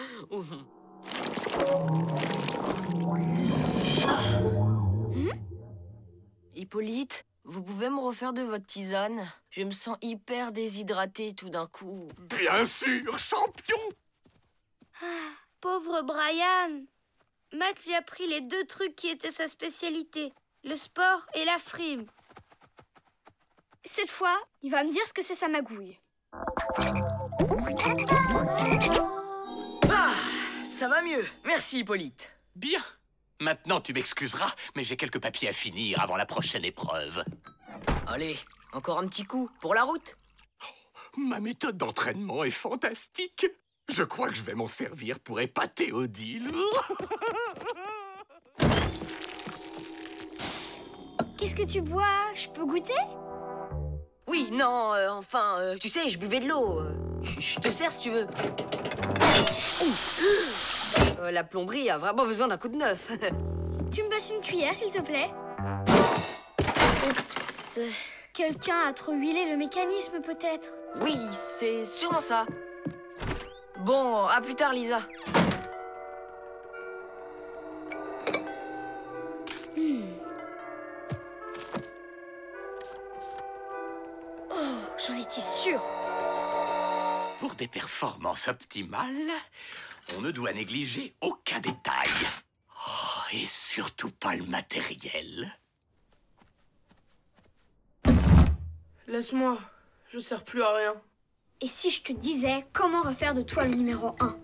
Hippolyte, vous pouvez me refaire de votre tisane? Je me sens hyper déshydraté tout d'un coup. Bien sûr, champion! Ah, pauvre Brian. Matt lui a pris les deux trucs qui étaient sa spécialité, le sport et la frime. Cette fois, il va me dire ce que c'est sa magouille. Ah, ça va mieux. Merci, Hippolyte. Bien. Maintenant, tu m'excuseras, mais j'ai quelques papiers à finir avant la prochaine épreuve. Allez, encore un petit coup pour la route. Oh, ma méthode d'entraînement est fantastique. Je crois que je vais m'en servir pour épater Odile. Qu'est-ce que tu bois? Je peux goûter? Oui, non, euh, enfin, euh, tu sais, je buvais de l'eau. Euh, je te sers si tu veux. Euh, la plomberie a vraiment besoin d'un coup de neuf. Tu me passes une cuillère, s'il te plaît? Oups. Quelqu'un a trop huilé le mécanisme, peut-être? Oui, c'est sûrement ça. Bon, à plus tard, Lisa. Hmm. Oh, j'en étais sûre. Pour des performances optimales, on ne doit négliger aucun détail. Oh, et surtout pas le matériel. Laisse-moi, je sers plus à rien. Et si je te disais comment refaire de toi le numéro un?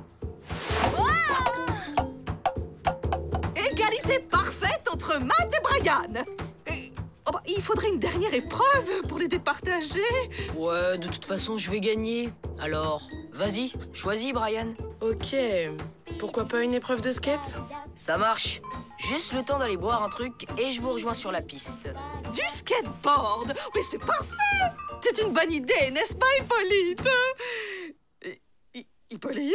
Égalité parfaite entre Matt et Brian. Et, oh bah, il faudrait une dernière épreuve pour les départager. Ouais, de toute façon, je vais gagner. Alors, vas-y, choisis, Brian. Ok, pourquoi pas une épreuve de skate? Ça marche. Juste le temps d'aller boire un truc et je vous rejoins sur la piste. Du skateboard? Mais c'est parfait! C'est une bonne idée, n'est-ce pas, Hippolyte? Hi- Hippolyte?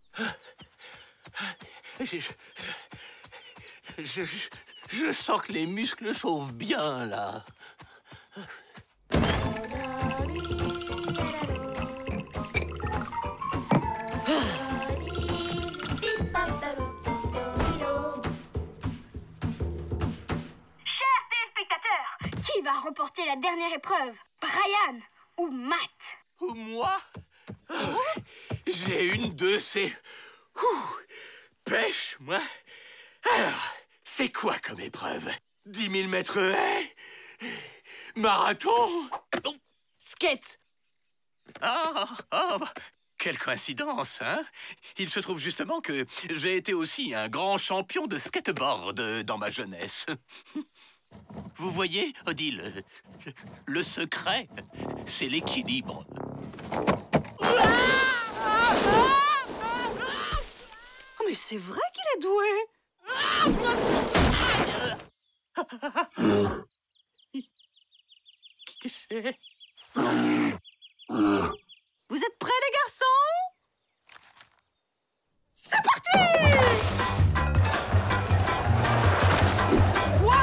Je, je, je sens que les muscles chauffent bien, là. Chers téléspectateurs, qui va remporter la dernière épreuve? Brian ou Matt? Ou moi? Oh, j'ai une de ces... Ouh, pêche, moi. Alors, c'est quoi comme épreuve? dix mille mètres haies? Marathon? Oh. Skate. Oh, oh, quelle coïncidence, hein? Il se trouve justement que j'ai été aussi un grand champion de skateboard dans ma jeunesse. Vous voyez, Odile, le secret, c'est l'équilibre. Oh, mais c'est vrai qu'il est doué. Qui que c'est? Vous êtes prêts, les garçons? C'est parti! Quoi?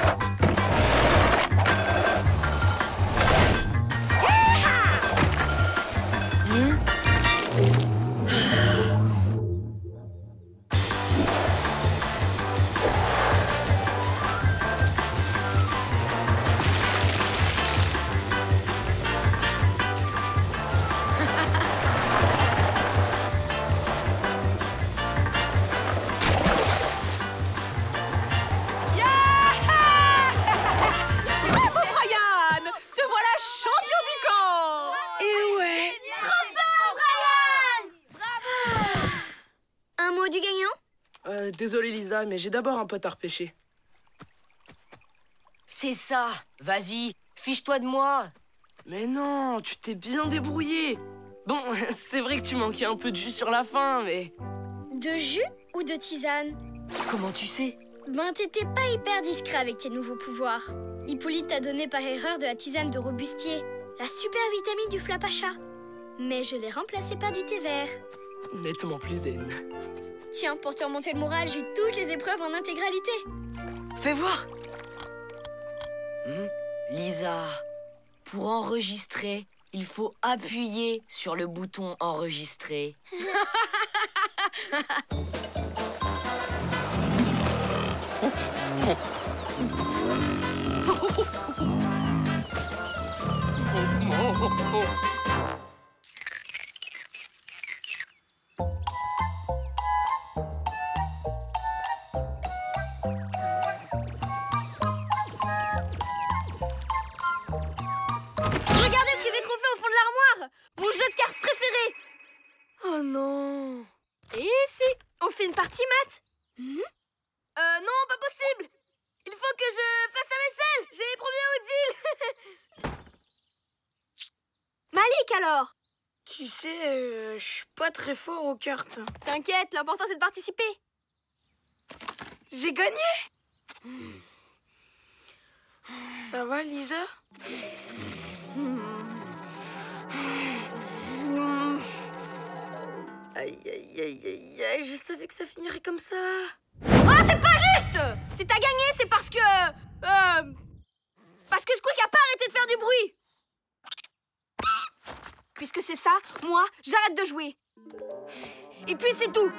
Désolé Lisa, mais j'ai d'abord un pote à repêcher. C'est ça. Vas-y, fiche-toi de moi. Mais non, tu t'es bien débrouillé. Bon, c'est vrai que tu manquais un peu de jus sur la fin, mais... De jus ou de tisane? Comment tu sais? Ben, t'étais pas hyper discret avec tes nouveaux pouvoirs. Hippolyte t'a donné par erreur de la tisane de Robustier, la super vitamine du Flapacha. Mais je l'ai remplacée par du thé vert. Nettement plus zen. Tiens, pour te remonter le moral, j'ai eu toutes les épreuves en intégralité. Fais voir. Hmm. Lisa, pour enregistrer, il faut appuyer sur le bouton enregistrer. Regardez ce que j'ai trouvé au fond de l'armoire! Mon jeu de cartes préféré! Oh non! Et ici, on fait une partie maths? mmh. Euh, non, pas possible! Il faut que je fasse la vaisselle! J'ai les premiers Odile! Malik, alors? Tu sais, euh, je suis pas très fort aux cartes. T'inquiète, l'important c'est de participer. J'ai gagné! Ça va, Lisa? Aïe, aïe, aïe, aïe, aïe, je savais que ça finirait comme ça. Oh, c'est pas juste! Si t'as gagné, c'est parce que... Euh... Parce que Squeak a pas arrêté de faire du bruit. Puisque c'est ça, moi, j'arrête de jouer. Et puis c'est tout.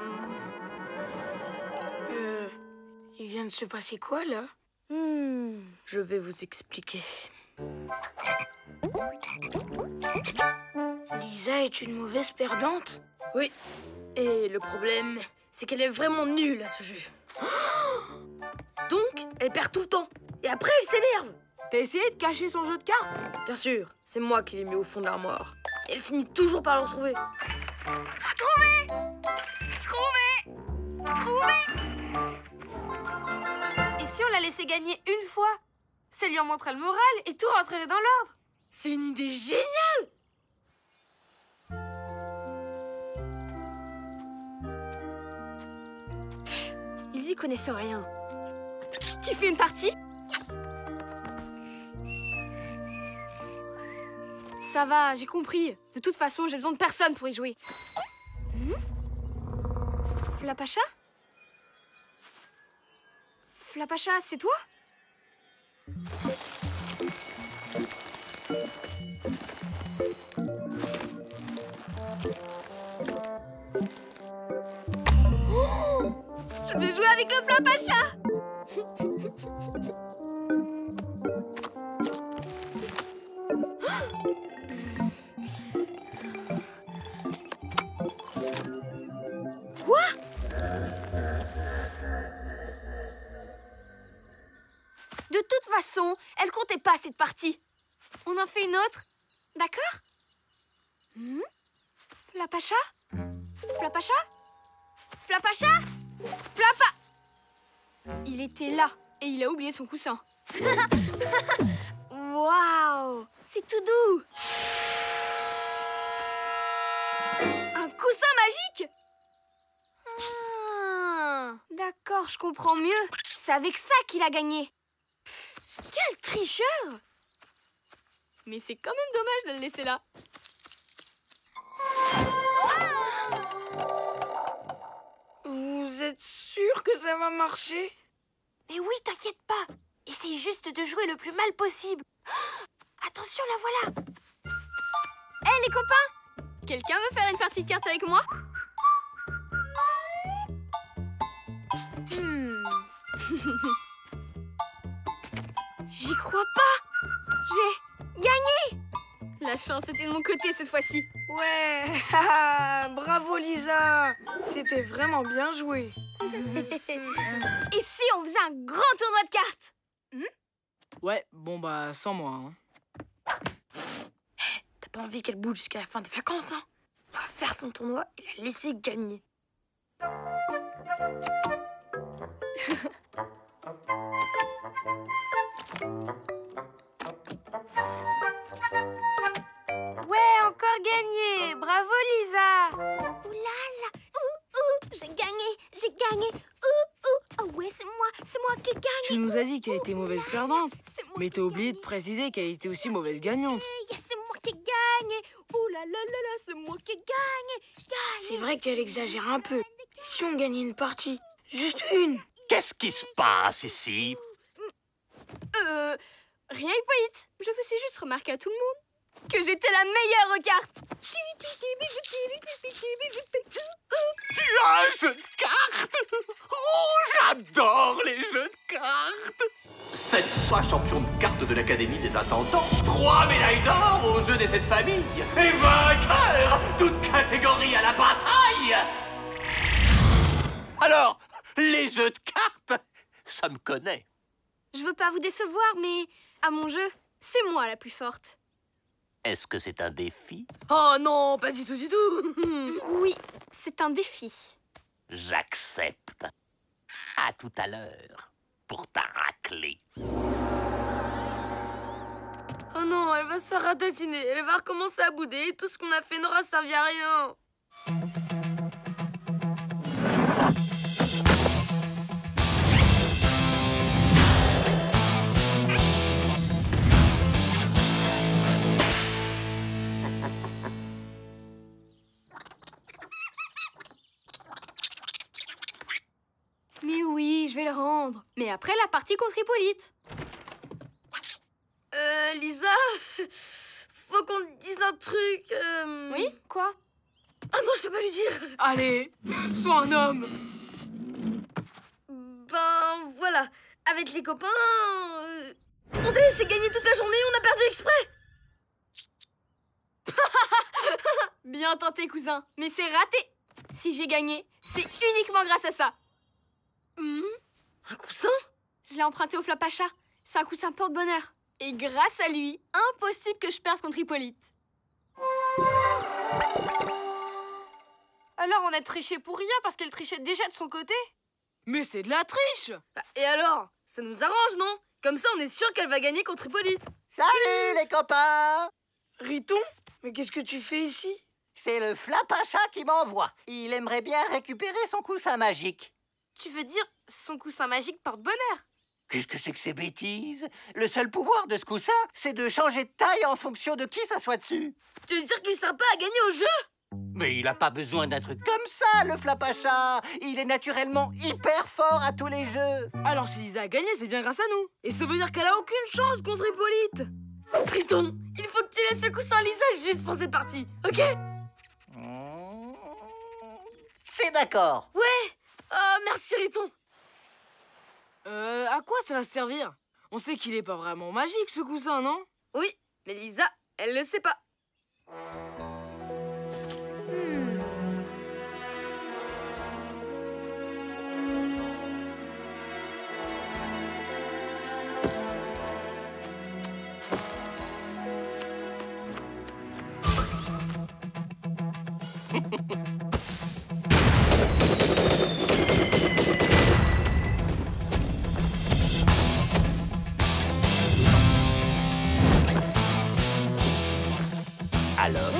Euh... Il vient de se passer quoi, là? Hmm, je vais vous expliquer. Lisa est une mauvaise perdante? Oui. Et le problème, c'est qu'elle est vraiment nulle à ce jeu. Donc, elle perd tout le temps. Et après, elle s'énerve. T'as essayé de cacher son jeu de cartes? Bien sûr, c'est moi qui l'ai mis au fond de l'armoire. Et elle finit toujours par le retrouver. Trouvé! Trouvé! Trouvé! Et si on la laissait gagner une fois? Ça lui en montrerait le moral et tout rentrerait dans l'ordre. C'est une idée géniale! Ils y connaissent rien. Tu fais une partie? Ça va, j'ai compris. De toute façon, j'ai besoin de personne pour y jouer. Hmm? Flapacha? Flapacha, c'est toi? Oh, je vais jouer avec le Flapacha. Quoi? De toute façon, elle comptait pas cette partie. On en fait une autre, d'accord? hmm Flapacha? Flapacha? Flapacha? Flapa... Il était là et il a oublié son coussin. Waouh! C'est tout doux. Un coussin magique? Ah, d'accord, je comprends mieux. C'est avec ça qu'il a gagné. Pff, quel tricheur! Mais c'est quand même dommage de le laisser là. Vous êtes sûr que ça va marcher? Mais oui, t'inquiète pas. Essaye juste de jouer le plus mal possible. Oh, attention, la voilà. Hé, hey, les copains! Quelqu'un veut faire une partie de cartes avec moi? hmm. J'y crois pas! J'ai gagné! La chance était de mon côté cette fois-ci. Ouais, bravo Lisa. C'était vraiment bien joué. Et si on faisait un grand tournoi de cartes? hmm Ouais, bon bah sans moi. Hein. Hey, t'as pas envie qu'elle bouge jusqu'à la fin des vacances, hein? On va faire son tournoi et la laisser gagner. Ouais, encore gagné. Bravo, Lisa. Ouh là là. Ouh, ouh, j'ai gagné, j'ai gagné. Ouh, ouh. Oh ouais, c'est moi, c'est moi qui gagne. Tu nous as dit qu'elle était mauvaise perdante. Moi Mais t'as oublié de préciser qu'elle était aussi mauvaise gagnante. Yeah, c'est moi qui gagne. Ouh là là là là, c'est moi qui gagne. C'est vrai qu'elle exagère un peu. Si on gagnait une partie, juste une. Qu'est-ce qui se passe ici? Euh... Rien, Hippolyte. Je faisais juste remarquer à tout le monde que j'étais la meilleure aux cartes. Tu as un jeu de cartes? Oh, j'adore les jeux de cartes! Sept fois champion de cartes de l'Académie des Intendants, trois médailles d'or au jeu des sept familles, et vainqueur, toutes catégories à la bataille! Alors, les jeux de cartes, ça me connaît. Je veux pas vous décevoir, mais à mon jeu, c'est moi la plus forte. Est-ce que c'est un défi? Oh non, pas du tout, du tout. Oui, c'est un défi. J'accepte. À tout à l'heure, pour ta raclée. Oh non, elle va se faire ratatiner. Elle va recommencer à bouder et tout ce qu'on a fait n'aura servi à rien. Mais oui, je vais le rendre. Mais après la partie contre Hippolyte. Euh, Lisa, faut qu'on te dise un truc. Euh... Oui, quoi? Ah non, je peux pas lui dire. Allez, sois un homme. Ben voilà, avec les copains, euh... on t'a laissé gagner toute la journée, on a perdu exprès. Bien tenté, cousin, mais c'est raté. Si j'ai gagné, c'est uniquement grâce à ça. Mmh. Un coussin? Je l'ai emprunté au Flapacha. C'est un coussin porte-bonheur. Et grâce à lui, impossible que je perde contre Hippolyte. Alors on a triché pour rien parce qu'elle trichait déjà de son côté? Mais c'est de la triche. Bah, et alors? Ça nous arrange, non? Comme ça, on est sûr qu'elle va gagner contre Hippolyte. Salut les copains! Riton, mais qu'est-ce que tu fais ici? C'est le Flapacha qui m'envoie. Il aimerait bien récupérer son coussin magique. Tu veux dire son coussin magique porte-bonheur? Qu'est-ce que c'est que ces bêtises? Le seul pouvoir de ce coussin, c'est de changer de taille en fonction de qui s'assoit dessus. Tu veux dire qu'il sert pas à gagner au jeu? Mais il a pas besoin d'un truc comme ça, le Flapacha. Il est naturellement hyper fort à tous les jeux. Alors si Lisa a gagné, c'est bien grâce à nous. Et ça veut dire qu'elle a aucune chance contre Hippolyte. Triton, il faut que tu laisses le coussin à Lisa juste pour cette partie, ok? C'est d'accord. Ouais. Oh, merci Riton. Euh, à quoi ça va servir? On sait qu'il est pas vraiment magique, ce coussin, non? Oui, mais Lisa, elle le sait pas. Alors,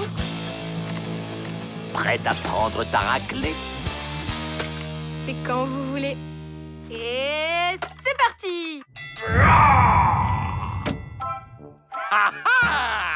prête à prendre ta raclée? C'est quand vous voulez. Et c'est parti. Ah ah!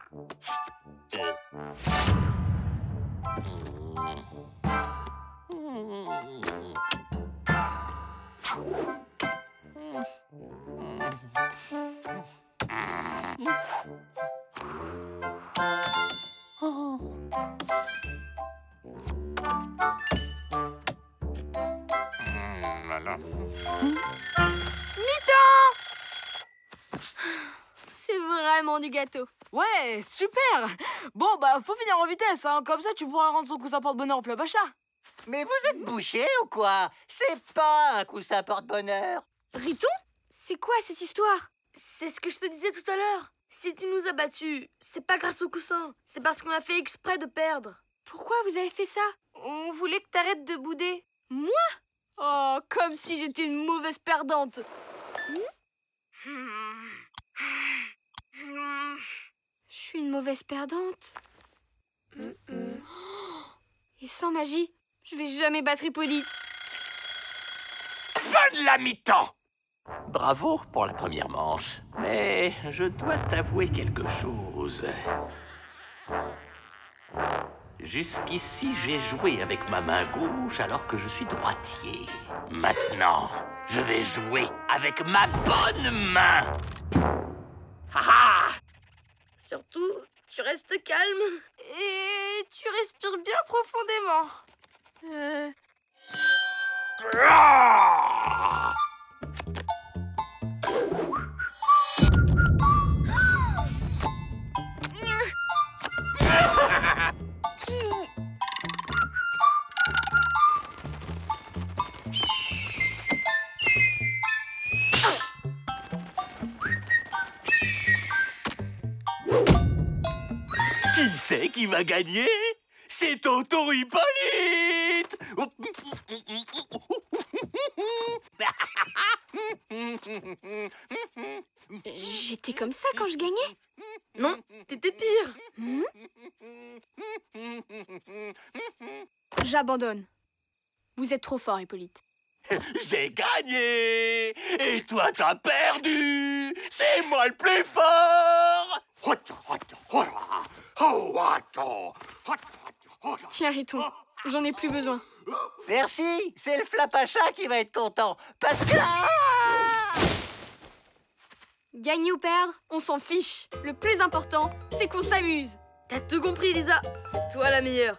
C'est vraiment du gâteau. Ouais, super. Bon, bah, faut finir en vitesse, hein. Comme ça, tu pourras rendre son coussin porte-bonheur au Flapacha. Mais vous êtes bouché ou quoi? C'est pas un coussin porte-bonheur. Riton? C'est quoi cette histoire? C'est ce que je te disais tout à l'heure. Si tu nous as battus, c'est pas grâce au coussin. C'est parce qu'on a fait exprès de perdre. Pourquoi vous avez fait ça? On voulait que t'arrêtes de bouder. Moi? Oh, comme si j'étais une mauvaise perdante. Je suis une mauvaise perdante. Et sans magie, je vais jamais battre Hippolyte. Fin de la mi-temps! Bravo pour la première manche, mais je dois t'avouer quelque chose. Jusqu'ici, j'ai joué avec ma main gauche alors que je suis droitier. Maintenant, je vais jouer avec ma bonne main. Ha ha! Surtout, tu restes calme. Et tu respires bien profondément. Euh... Ah! Qui c'est qui va gagner? C'est Tonton Hippolyte! J'étais comme ça quand je gagnais? Non, t'étais pire. Hmm? J'abandonne. Vous êtes trop fort, Hippolyte. J'ai gagné! Et toi, t'as perdu! C'est moi le plus fort! Tiens, Riton, j'en ai plus besoin. Merci, c'est le Flapacha qui va être content. Parce que... Gagner ou perdre, on s'en fiche. Le plus important, c'est qu'on s'amuse. T'as tout compris, Lisa. C'est toi la meilleure.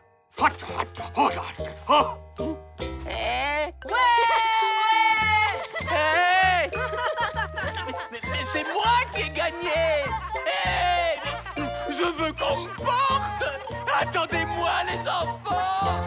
Hey. Ouais, Hey. Mais, mais c'est moi qui ai gagné. Hey. Je veux qu'on me porte. Attendez-moi, les enfants.